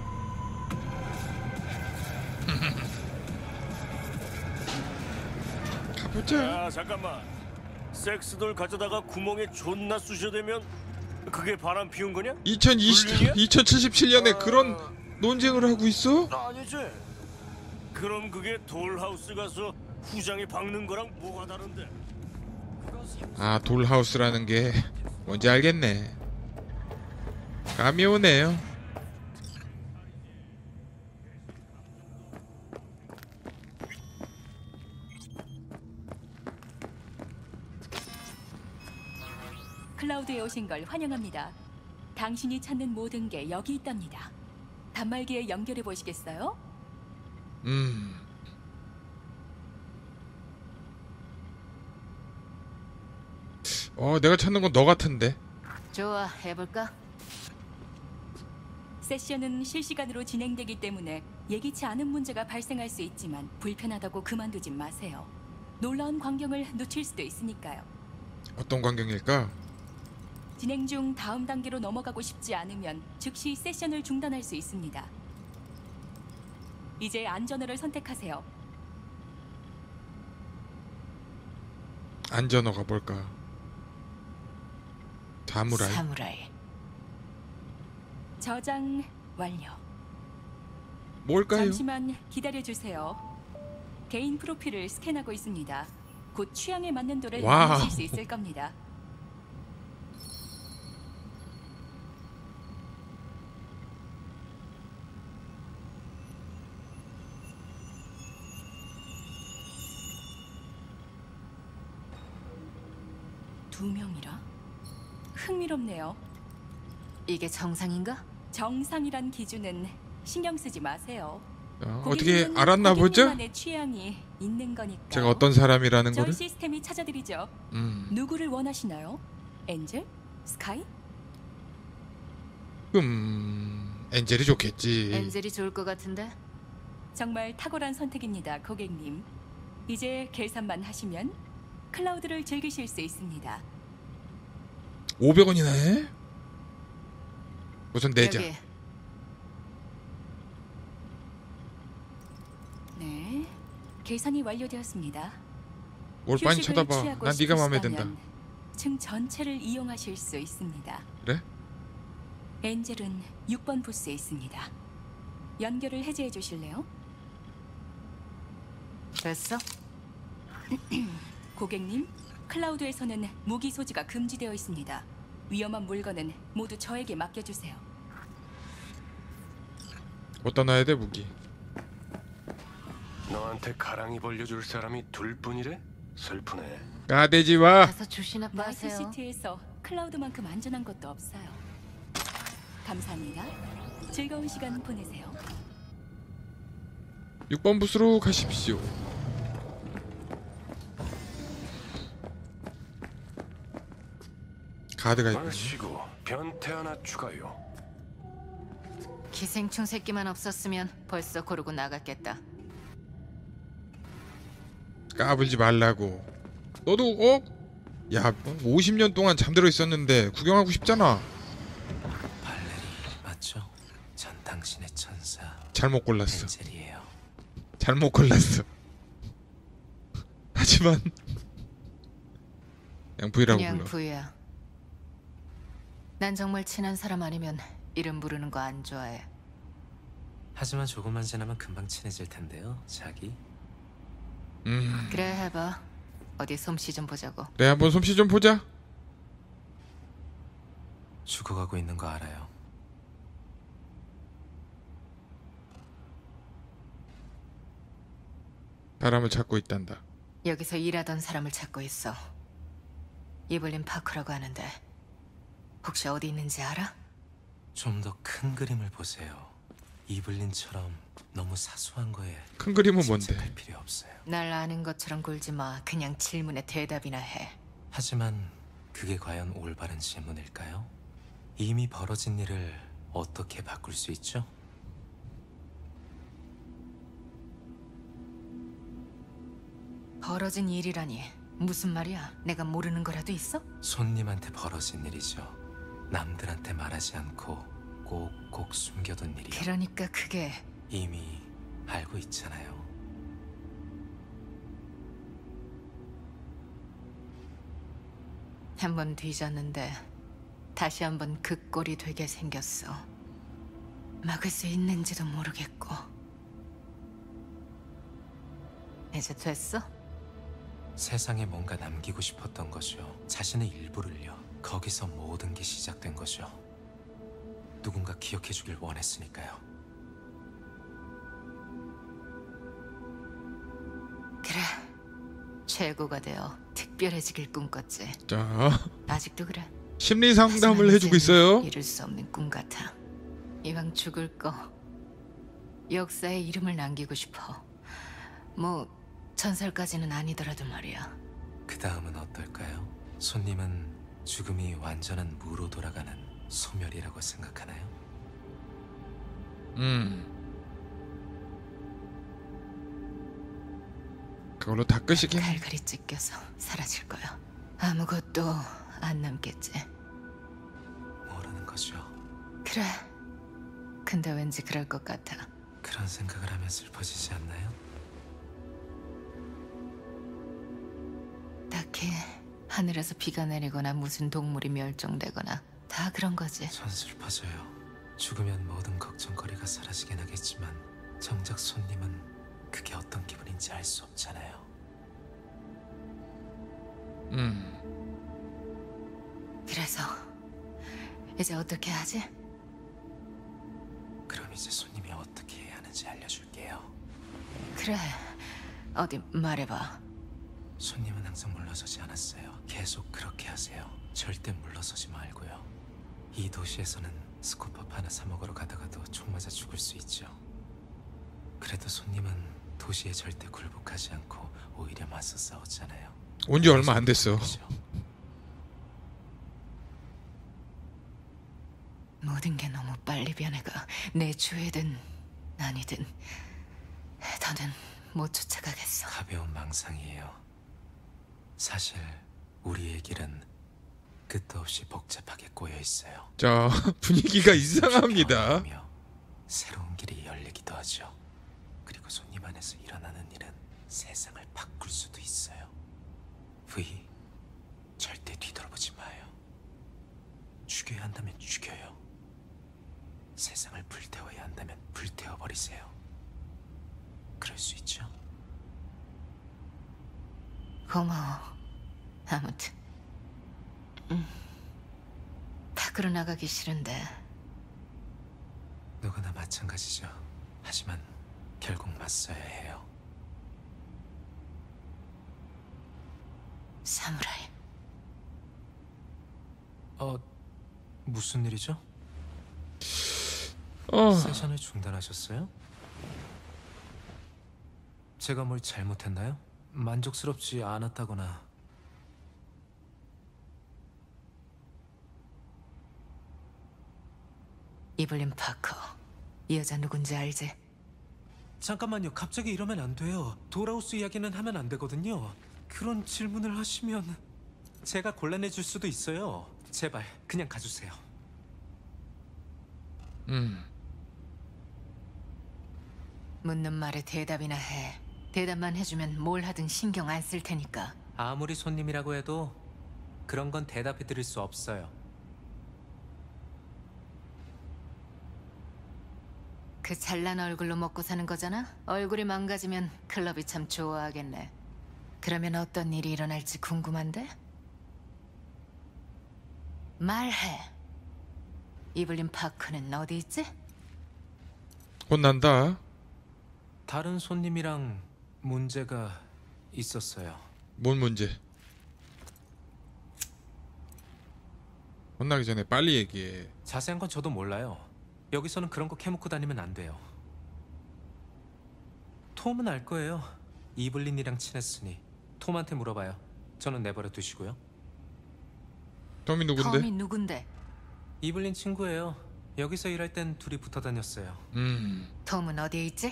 가보자. 야, 잠깐만. 섹스돌 가져다가 구멍에 존나 쑤셔대면 그게 바람 피운 거냐? 이천이십, 이천칠십칠 년에 그런 논쟁을 하고 있어? 아니지. 그럼 그게 돌하우스 가서 후장에 박는 거랑 뭐가 다른데? 아, 돌하우스라는 게 뭔지 알겠네. 감이 오네요. 클라우드에 오신 걸 환영합니다. 당신이 찾는 모든 게 여기 있답니다. 단말기에 연결해 보시겠어요? 음. 어, 내가 찾는 건 너 같은데. 좋아, 해볼까? 세션은 실시간으로 진행되기 때문에 예기치 않은 문제가 발생할 수 있지만 불편하다고 그만두진 마세요. 놀라운 광경을 놓칠 수도 있으니까요. 어떤 광경일까? 진행 중 다음 단계로 넘어가고 싶지 않으면 즉시 세션을 중단할 수 있습니다. 이제 안전어를 선택하세요. 안전어가 뭘까? 사무라이. 사무라이. 저장 완료. 뭘까요? 잠시만 기다려주세요. 개인 프로필을 스캔하고 있습니다. 곧 취향에 맞는 돌을 와우. 만드실 수 있을 겁니다. 두 명이라? 흥미롭네요. 이게 정상인가? 정상이란 기준은 신경 쓰지 마세요. 어, 어떻게 알았나 보죠? 고객님만의 취향이 있는 거니까. 제가 어떤 사람이라는 저희 거를? 시스템이 찾아드리죠. 음. 누구를 원하시나요? 엔젤? 스카이? 음... 엔젤이 좋겠지. 엔젤이 좋을 것 같은데? 정말 탁월한 선택입니다, 고객님. 이제 계산만 하시면 클라우드를 즐기실 수 있습니다. 오백 원이나 해? 우선 내자. 여기. 네, 계산이 완료되었습니다. 뭘 많이 휴식을 쳐다봐. 취하고 난 네가 마음에 든다. 싶으시다면 층 전체를 이용하실 수 있습니다. 그래? 엔젤은 육 번 부스에 있습니다. 연결을 해제해 주실래요? 됐어? 고객님, 클라우드에서는 무기 소지가 금지되어 있습니다. 위험한 물건은 모두 저에게 맡겨주세요. 어디다 놔야 돼, 무기? 너한테 가랑이 벌려줄 사람이 둘뿐이래? 슬프네. 까대지 마. 가서 조시나 나이트 빠세요. 시티에서 클라우드만큼 안전한 것도 없어요. 감사합니다. 즐거운 시간 보내세요. 육 번 부스로 가십시오. 카드가 있군요. 마시고 변태 하나 추가요. 기생충 새끼만 없었으면 벌써 고르고 나갔겠다. 까불지 말라고. 너도 어? 야, 오십 년 동안 잠들어 있었는데 구경하고 싶잖아. 발레리 맞죠? 전당 당신의 천사 잘못 골랐어. 엔젤이에요. 잘못 골랐어. 하지만 그냥 V라고 그냥 불러. V야. 난 정말 친한 사람 아니면 이름 부르는 거 안 좋아해. 하지만 조금만 지나면 금방 친해질 텐데요, 자기. 음. 그래 해봐. 어디 솜씨 좀 보자고. 그래 한번 솜씨 좀 보자. 죽어가고 있는 거 알아요. 바람을 찾고 있단다. 여기서 일하던 사람을 찾고 있어. 이블린 파크라고 하는데 혹시 어디 있는지 알아? 좀 더 큰 그림을 보세요. 이블린처럼 너무 사소한 거에 큰 그림은 뭔데? 집착할 필요 없어요. 날 아는 것처럼 굴지 마. 그냥 질문에 대답이나 해. 하지만 그게 과연 올바른 질문일까요? 이미 벌어진 일을 어떻게 바꿀 수 있죠? 벌어진 일이라니 무슨 말이야? 내가 모르는 거라도 있어? 손님한테 벌어진 일이죠. 남들한테 말하지 않고 꼭꼭 숨겨둔 일이요. 그러니까 그게 이미 알고 있잖아요. 한 번 뒤졌는데 다시 한 번 그 꼴이 되게 생겼어. 막을 수 있는지도 모르겠고. 이제 됐어? 세상에 뭔가 남기고 싶었던 거죠. 자신의 일부를요. 거기서 모든 게 시작된 거죠. 누군가 기억해 주길 원했으니까요. 그래. 최고가 되어 특별해지길 꿈꿨지. 자, 아직도 그래. 심리 상담을 하지만 해주고 이제는 있어요. 이룰 수 없는 꿈 같아. 이왕 죽을 거 역사에 이름을 남기고 싶어. 뭐 전설까지는 아니더라도 말이야. 그 다음은 어떨까요? 손님은 죽음이 완전한 무로 돌아가는 소멸이라고 생각하나요? 음. 그걸로 다 끝이긴. 갈갈이 찢겨서 사라질 거야. 아무것도 안 남겠지. 모르는 거죠. 그래. 근데 왠지 그럴 것 같아. 그런 생각을 하면 슬퍼지지 않나요? 딱히 하늘에서 비가 내리거나 무슨 동물이 멸종되거나 다 그런 거지. 전 슬퍼져요. 죽으면 모든 걱정거리가 사라지긴 하겠지만 정작 손님은 그게 어떤 기분인지 알 수 없잖아요. 음. 그래서 이제 어떻게 하지? 그럼 이제 손님이 어떻게 해야 하는지 알려줄게요. 그래. 어디 말해봐. 손님은 항상 물러서지 않았어요. 계속 그렇게 하세요. 절대 물러서지 말고요. 이 도시에서는 스코법 하나 사 먹으러 가다가도 총 맞아 죽을 수 있죠. 그래도 손님은 도시에 절대 굴복하지 않고 오히려 맞서 싸웠잖아요. 온 지 얼마 안 됐어. 모든 게 너무 빨리 변해가. 내 주애든 아니든 더는 못 쫓아가겠어. 가벼운 망상이에요. 사실 우리의 길은 끝도 없이 복잡하게 꼬여 있어요. 자, 분위기가 이상합니다. 새로운 길이 열리기도 하죠. 그리고 손님 안에서 일어나는 일은 세상을 바꿀 수도 있어요. V, 절대 뒤돌아보지 마요. 죽여야 한다면 죽여요. 세상을 불태워야 한다면 불태워버리세요. 그럴 수 있죠? 고마워. 아무튼 음, 밖으로 나가기 싫은데. 누구나 마찬가지죠. 하지만 결국 맞서야 해요. 사무라이. 어, 무슨 일이죠? 어. 세션을 중단하셨어요? 제가 뭘 잘못했나요? 만족스럽지 않았다거나. 이블린 파커. 이 여자 누군지 알지? 잠깐만요. 갑자기 이러면 안 돼요. 도라우스 이야기는 하면 안 되거든요. 그런 질문을 하시면 제가 곤란해질 수도 있어요. 제발 그냥 가주세요. 음. 묻는 말에 대답이나 해. 대답만 해주면 뭘 하든 신경 안 쓸 테니까. 아무리 손님이라고 해도 그런 건 대답해 드릴 수 없어요. 그 잘난 얼굴로 먹고 사는 거잖아? 얼굴이 망가지면 클럽이 참 좋아하겠네. 그러면 어떤 일이 일어날지 궁금한데? 말해. 이블린 파크는 어디 있지? 혼난다. 다른 손님이랑 문제가 있었어요. 뭔 문제? 혼나기 전에 빨리 얘기해. 자세한 건 저도 몰라요. 여기서는 그런 거 캐묻고 다니면 안 돼요. 톰은 알 거예요. 이블린이랑 친했으니. 톰한테 물어봐요. 저는 내버려 두시고요. 톰이 누군데? 톰이 누군데? 이블린 친구예요. 여기서 일할 땐 둘이 붙어 다녔어요. 음. 톰은 어디에 있지?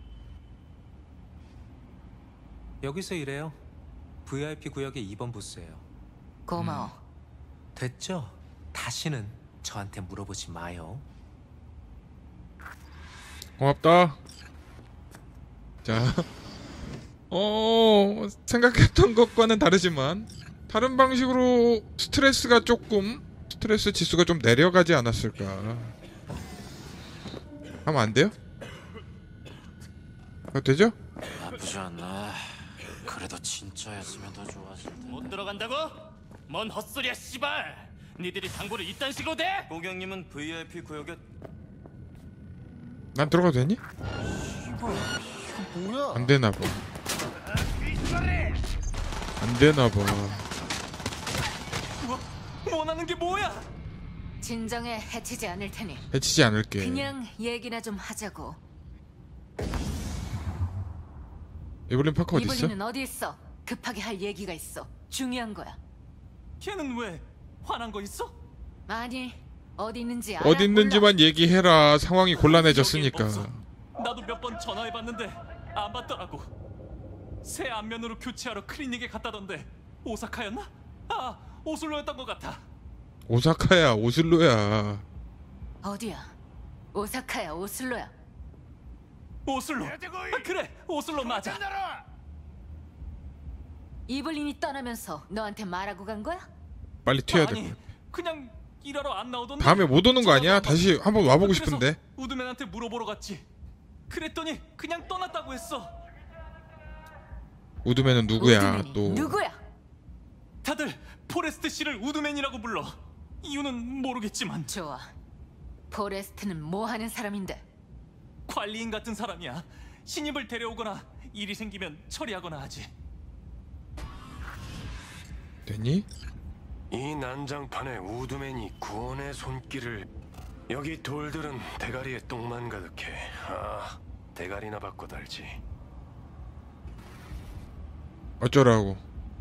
여기서 일해요. 브이아이피 구역의 이 번 부스예요. 고마워. 음. 됐죠? 다시는 저한테 물어보지 마요. 고맙다. 자, 어 생각했던 것과는 다르지만 다른 방식으로 스트레스가 조금 스트레스 지수가 좀 내려가지 않았을까. 하면 안 돼요? 어, 되죠? 나쁘지 않나. 그래도 진짜였으면 더 좋았을 텐데. 못 들어간다고? 뭔 헛소리야 씨발. 니들이 당부를 이딴 식으로 대? 고경님은 브이아이피 구역에 난 들어가도 되니? 뭐야? 안 되나 봐. 안 되나 봐. 뭐, 원하는 게 뭐야? 진정해. 해치지 않을 테니. 해치지 않을게. 그냥 얘기나 좀 하자고. 이블린 파크 어디 있어? 이블린은 어디 있어? 급하게 할 얘기가 있어. 중요한 거야. 걔는 왜 화난 거 있어? 아니, 어디 있는지 알아? 어디 있는지만 얘기해라. 상황이 곤란해졌으니까. 나도 몇 번 전화해봤는데 안 받더라고. 새 안면으로 교체하러 클리닉에 갔다던데 오사카였나? 아, 오슬로였던 것 같아. 오사카야, 오슬로야. 어디야? 오사카야, 오슬로야. 오슬로. 아, 그래, 오슬로 맞아. 이블린이 떠나면서 너한테 말하고 간 거야? 빨리 튀어야 아니, 돼. 그냥 일하러 안 나오던데. 다음에 못 오는 거 아니야? 다시 한번 와보고 그래서 싶은데. 우드맨한테 물어보러 갔지. 그랬더니 그냥 떠났다고 했어. 우드맨은 누구야? 우드맨이 또 누구야? 다들 포레스트 씨를 우드맨이라고 불러. 이유는 모르겠지만. 좋아. 포레스트는 뭐 하는 사람인데? 관리인 같은 사람이야. 신입을 데려오거나 일이 생기면 처리하거나 하지. 됐니? 이 난장판에 우드맨이 구원의 손길을. 여기 돌들은 대가리에 똥만 가득해. 아, 대가리나 바꿔 달지. 어쩌라고.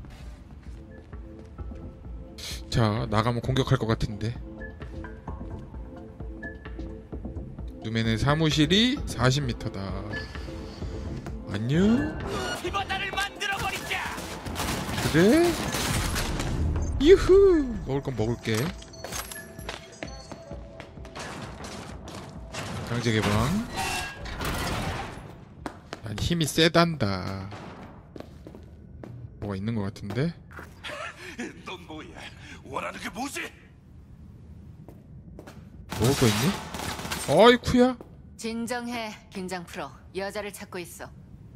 자, 나가면 공격할 것 같은데. 누맨의 사무실이 사십 미터다. 안녕? 피바다를 만들어 버리자. 그래? 유후! 먹을 건 먹을게. 강제 개방. 난 힘이 세단다. 뭐가 있는 것 같은데? 넌 뭐야? 원하는 게 뭐지? 먹을 거 있니? 어이쿠야. 진정해. 긴장 풀어. 여자를 찾고 있어.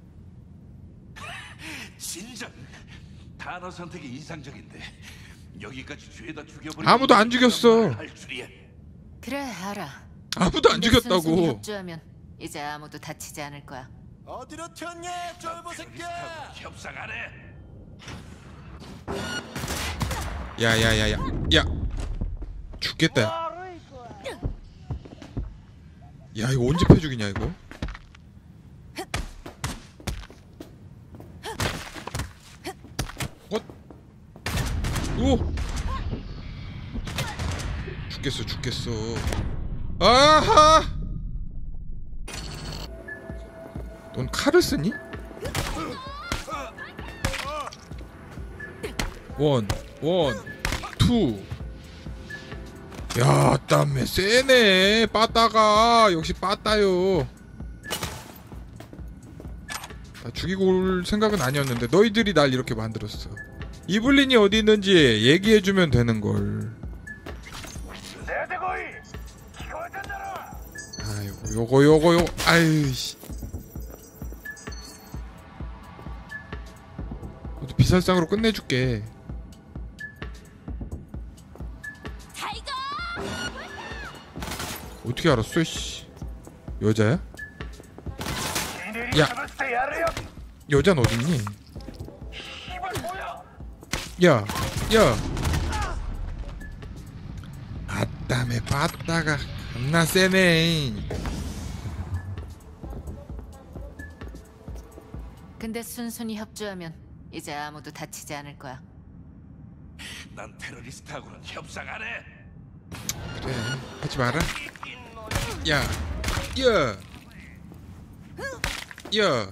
진정. 단어 선택이 이상적인데 여기까지 죄다 죽여버리고 아무도 안 죽였어. 할 줄이야. 그래, 알아. 아무도 안 근데 죽였다고. 순순히 협조하면 이제 아무도 다치지 않을 거야. 어디로 튀었냐, 쫄보 새끼야! 협상 안 해. 야야야야. 야. 죽겠다. 야, 이거 언제 패 죽이냐 이거? 어? 오! 죽겠어, 죽겠어. 아하! 넌 칼을 쓰니? 원, 원, 투. 야, 땀에 세네. 빠따가 역시 빠따요. 다 죽이고 올 생각은 아니었는데 너희들이 날 이렇게 만들었어. 이블린이 어디 있는지 얘기해주면 되는걸. 아이고 요거 요거 요거 아유씨. 비살상으로 끝내줄게. 어떻게 알았어? 씨. 여자야? 야, 여잔 어딨니? 야, 야. 아따매 빠따가 겁나 세네. 근데 순순히 협조하면 이제 아무도 다치지 않을 거야. 난 테러리스트하고는 협상 안 해. 그래, 하지 마라. 야, 야, 야.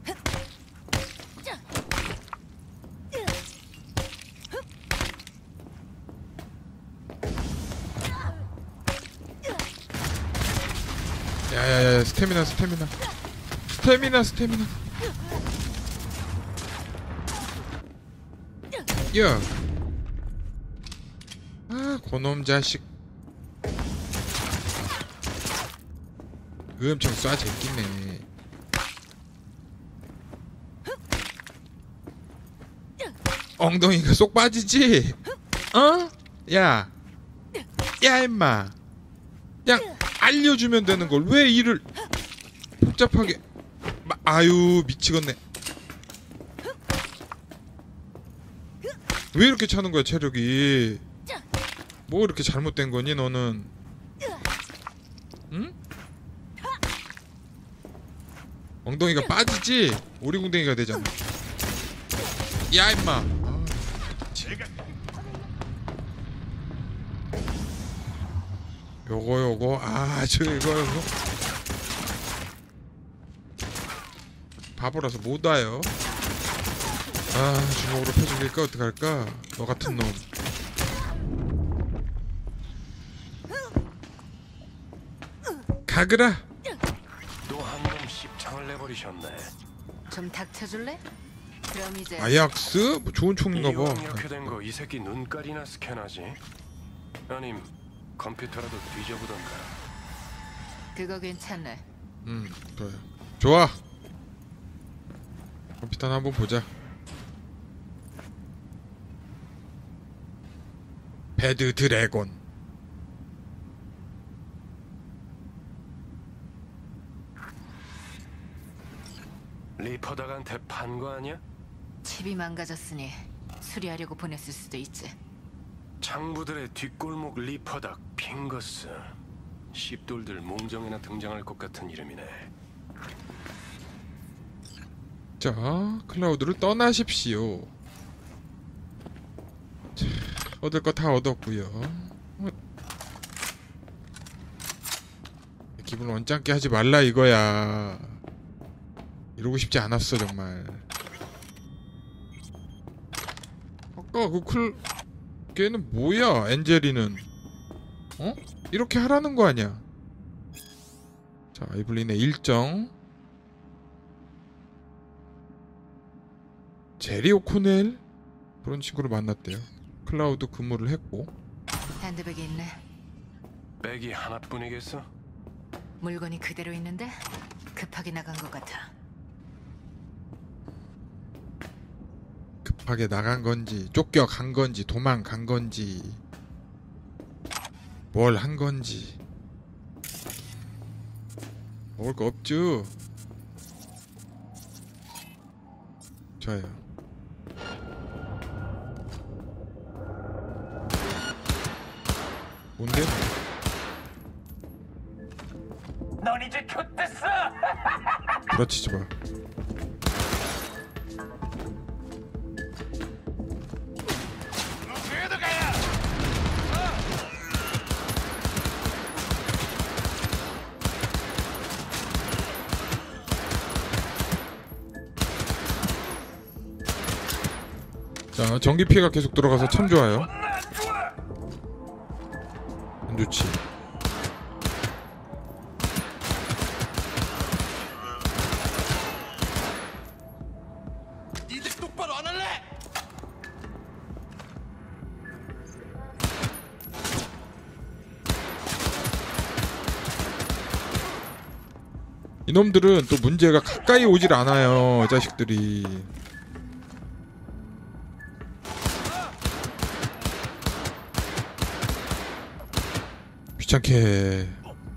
야야야, 스태미나 스태미나 스태미나 스태미나. 야, 아 고놈 자식. 엄청 쏴 제끼네. 엉덩이가 쏙 빠지지? 어? 야, 야 임마. 그냥 알려주면 되는 걸 왜 일을 복잡하게. 마, 아유 미치겠네. 왜 이렇게 차는 거야 체력이? 뭐 이렇게 잘못된 거니 너는? 응? 엉덩이가 빠지지 오리궁뎅이가 되잖아. 야 임마. 아, 요거 요거 아 저 이거 이거 바보라서 못 와요. 아 주먹으로 패죽일까 어떡할까. 너 같은 놈. 가그라. 또 한 놈 씹창을 내버리셨네. 좀 닥쳐줄래? 그럼 이제 아약스? 뭐 좋은 총인가 봐. 이왕 이렇게 된 거 이 새끼 눈깔이나 스캔하지? 아님 컴퓨터라도 뒤져보던가. 그거 괜찮네. 음 좋아요. 좋아. 컴퓨터나 한번 보자. 배드 드래곤. 리퍼닥한테 판 거 아니야? 집이 망가졌으니 수리하려고 보냈을 수도 있지. 창부들의 뒷골목 리퍼닥 핑거스. 씹돌들 몽정에나 등장할 것 같은 이름이네. 자, 클라우드를 떠나십시오. 자, 얻을 거 다 얻었고요. 어. 기분 언짢게 하지 말라 이거야. 이러고 싶지 않았어 정말. 아까 그 클... 걔는 뭐야 엔젤이는. 어? 이렇게 하라는 거 아니야. 자, 이블린의 일정. 제리 오코넬 그런 친구를 만났대요. 클라우드 근무를 했고. 핸드백이 있네. 백이 하나뿐이겠어? 물건이 그대로 있는데 급하게 나간 것 같아. 급하게 나간 건지 쫓겨간 건지 도망간 건지 뭘 한 건지. 먹을 거 없죠? 좋아요. 뭔데? 넌 이제 좆됐어. 부러치지 마. 자, 전기 피해가 계속 들어가서 참 좋아요. 안 좋지. 이놈들은 또 문제가 가까이 오질 않아요, 이 자식들이. 귀찮게.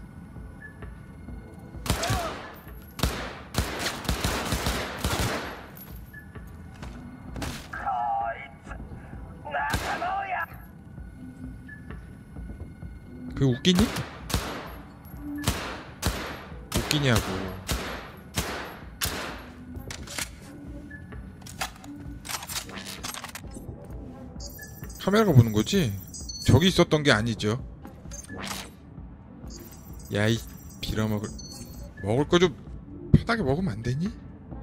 그게 웃기니? 웃기냐고. 카메라가 보는 거지? 저기 있었던 게 아니죠. 야이 빌어먹을. 먹을 거 좀 편하게 먹으면 안 되니?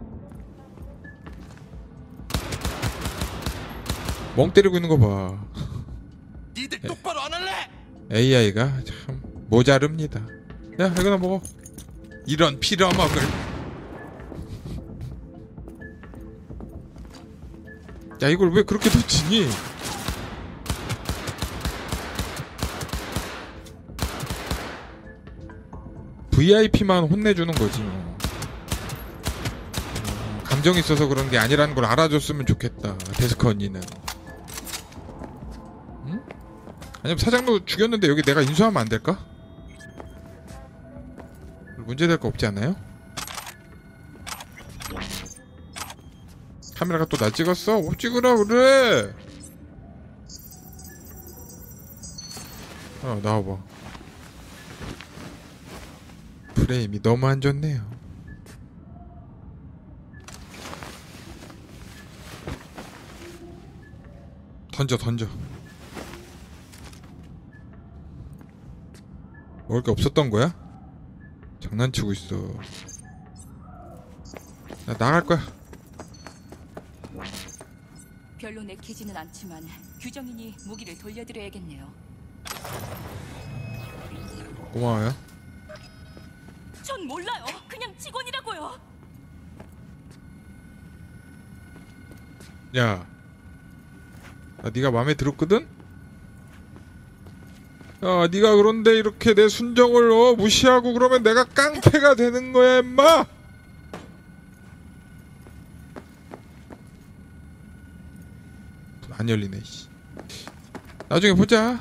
멍 때리고 있는 거 봐. 니들 똑바로 안 할래? 에이아이가 참 모자릅니다. 야, 이거나 먹어. 이런 빌어먹을. 야, 이걸 왜 그렇게 놓치니? 브이아이피만 혼내주는 거지 뭐. 어, 감정이 있어서 그런 게 아니라는 걸 알아줬으면 좋겠다, 데스크 언니는. 응? 아니면 사장도 죽였는데 여기 내가 인수하면 안 될까? 문제될 거 없지 않나요? 카메라가 또 나 찍었어? 못 찍으라 그래! 어, 나와봐. 프레임이 너무 안 좋네요. 던져 던져. 먹을 게 없었던 거야? 장난치고 있어. 나 나갈 거야. 별로 내키지는 않지만 규정인이 무기를 돌려드려야겠네요. 고마워요. 전 몰라요. 그냥 직원이라고요. 야, 나 네가 마음에 들었거든? 야, 네가 그런데 이렇게 내 순정을 어, 무시하고 그러면 내가 깡패가 되는 거야, 임마! 안 열리네, 씨. 나중에 보자.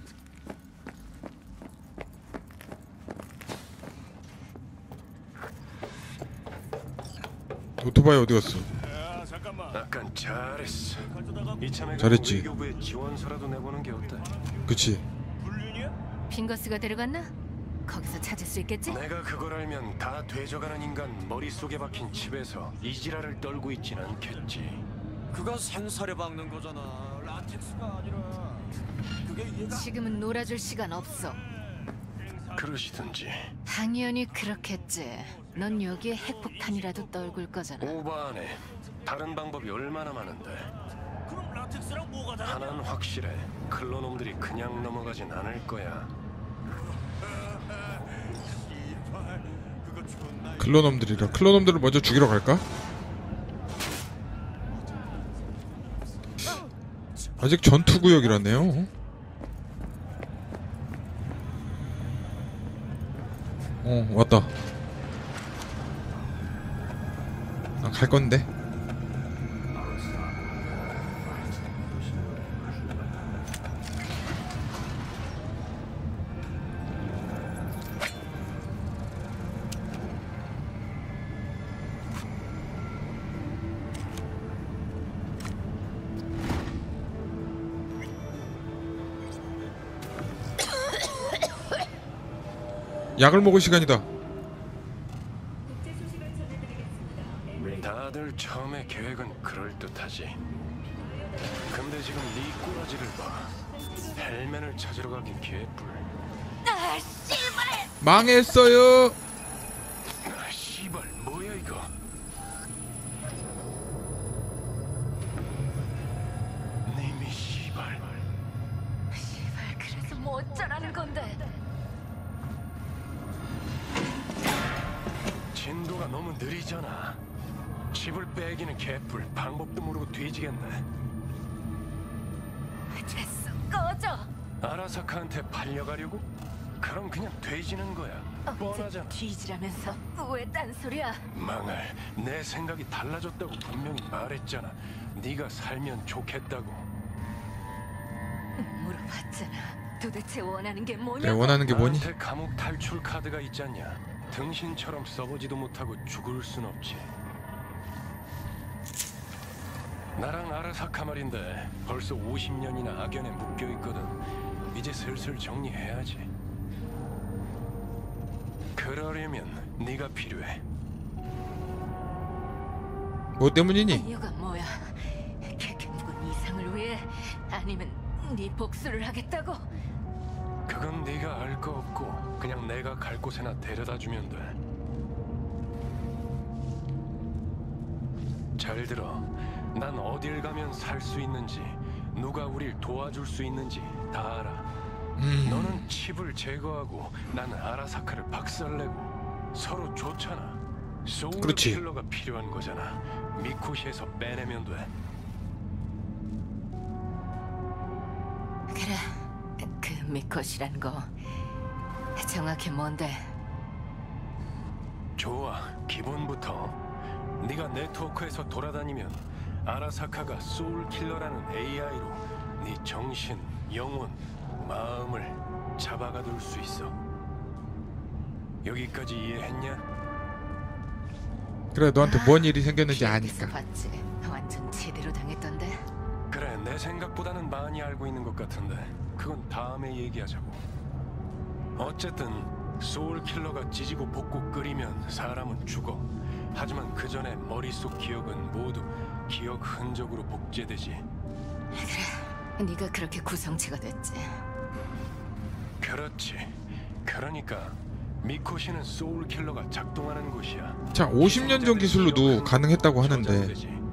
오토바이 어디 갔어? 아깐 잘했어. 이참에 잘했지. 외교부에 지원서라도 내보는 게 어때? 그치. 핑거스가 데려갔나? 거기서 찾을 수 있겠지? 내가 그걸 알면 다 되져가는 인간 머릿속에 박힌 칩에서 이지라를 떨고 있진 않겠지. 그거 생사려 박는 거잖아. 라텍스가 아니라. 그게 이해가. 지금은 놀아줄 시간 없어. 그러시든지. 당연히 그렇겠지. 넌 여기에 핵폭탄이라도 떨굴 거잖아. 오버하네. 다른 방법이 얼마나 많은데. 그럼 라텍스랑 뭐가 다르냐? 하나는 확실해. 클로놈들이 그냥 넘어가진 않을 거야. 클로놈들이라. 클로놈들을 먼저 죽이러 갈까? 아직 전투구역이라네요. 어, 왔다. 아, 갈 건데. 약을 먹을 시간이다. 다들 처음에 계획은 그럴듯하지. 근데 지금 네 꼬라지를 봐. 헬멘을 찾으러 가긴 개뿔. 아, 씨발! 망했어요. 아, 씨발, 뭐야 이거? 님이 씨발. 씨발, 그래서 뭐 어쩌라는 건데? 진도가 너무 느리잖아. 칩을 빼기는 개뿔. 방법도 모르고 뒤지겠네. 됐어, 꺼져. 아라사카한테 팔려가려고? 그럼 그냥 돼지는 거야. 뻔하잖아. 뒤지라면서 왜 딴소리야? 망할. 내 생각이 달라졌다고 분명히 말했잖아. 네가 살면 좋겠다고. 물어봤잖아. 도대체 원하는 게 뭐냐고. 그래, 원하는 게 뭐니? 나한테 감옥 탈출 카드가 있잖냐. 등신처럼 써보지도 못하고 죽을 순 없지. 나랑 아라사카 말인데 벌써 오십 년이나 악연에 묶여있거든. 이제 슬슬 정리해야지. 그러려면 네가 필요해. 뭐 때문이니? 이유가 뭐야? 걔 묵은 이상을 위해? 아니면 네 복수를 하겠다고? 그건 네가 알 거 없고 그냥 내가 갈 곳에나 데려다 주면 돼. 잘 들어. 난 어딜 가면 살 수 있는지, 누가 우릴 도와줄 수 있는지 다 알아. 음. 너는 칩을 제거하고 나는 아라사카를 박살내고 서로 좋잖아. 소울 그렇지. 킬러가 필요한 거잖아. 미코시에서 빼내면 돼. 그래, 그 미코시란 거 정확히 뭔데? 좋아, 기본부터 네가 네트워크에서 돌아다니면 아라사카가 소울 킬러라는 에이아이로 네 정신, 영혼, 마음을 잡아가둘 수 있어. 여기까지 이해했냐? 그래, 너한테 뭔 일이 생겼는지 아니까. 봤지. 완전 제대로 당했던데. 그래, 내 생각보다는 많이 알고 있는 것 같은데 그건 다음에 얘기하자고. 어쨌든 소울 킬러가 찢고 볶고 끓이면 사람은 죽어. 하지만 그 전에 머릿속 기억은 모두 기억 흔적으로 복제되지. 그래, 네가 그렇게 구성체가 됐지. 그렇지. 그러니까 미코시는 소울 킬러가 작동하는 곳이야. 자, 오십 년 전 기술로도 가능했다고 하는데.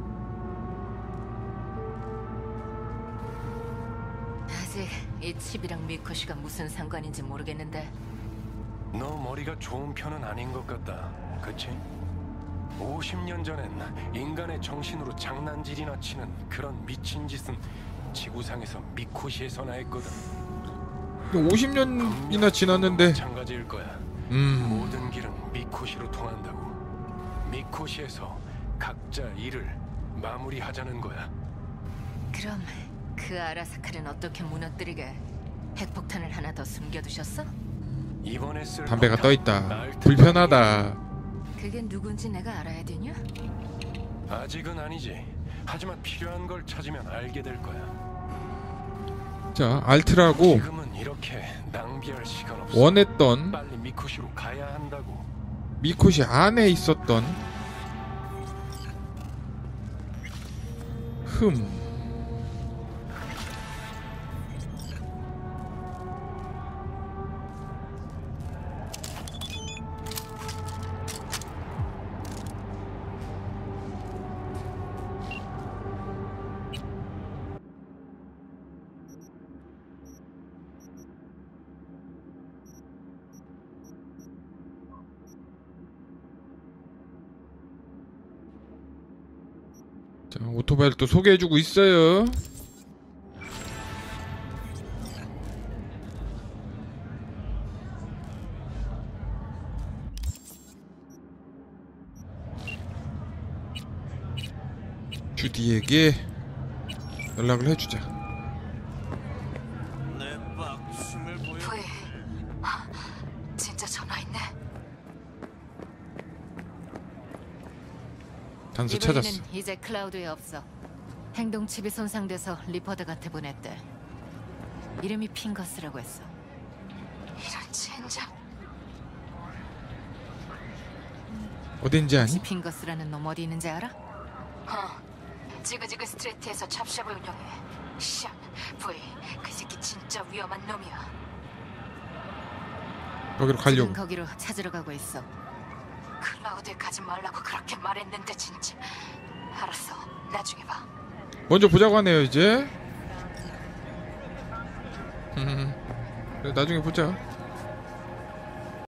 아직 이 칩이랑 미코시가 무슨 상관인지 모르겠는데. 너 머리가 좋은 편은 아닌 것 같다. 그치? 오십 년 전엔 인간의 정신으로 장난질이나 치는 그런 미친 짓은 지구상에서 미코시에서나 했거든. 오십 년이나 지났는데. 마찬가지일 거야. 음. 모든 길은 미코시로 통한다고. 미코시에서 각자 일을 마무리하자는 거야. 그럼 그 아라사카는 어떻게 무너뜨리게? 핵폭탄을 하나 더 숨겨두셨어? 이번에 쓸 담배가 떠 있다. 불편하다. 그게 누군지 내가 알아야 되냐? 아직은 아니지. 하지만 필요한 걸 찾으면 알게 될 거야. 자, 알트라고 지금은 이렇게 낭비할 시간 없어. 원했던 빨리 미코시로 가야 한다고. 미코시 안에 있었던 흠. 자, 오토바이를 또 소개해주고 있어요. 주디에게 연락을 해주자. 부이, 진짜 전화했네. 단서 이브리는 찾았어. 이제 클라우드에 없어. 행동칩이 손상돼서 리퍼드한테 보냈대. 이름이 핑거스라고 했어. 이런 젠장. 어딘지 아니? 핑거스라는 놈 어디 있는지 알아? 어, 지그지그 스트레이트에서 찹샵을 운영해. 샵, 부이, 그 새끼 진짜 위험한 놈이야. 거기로 가려고. 지금 거기로 찾으러 가고 있어. 클라우드에 가지 말라고 그렇게 말했는데 진짜. 알았어, 나중에 봐. 먼저 보자고 하네요 이제. 그래, 나중에 보자.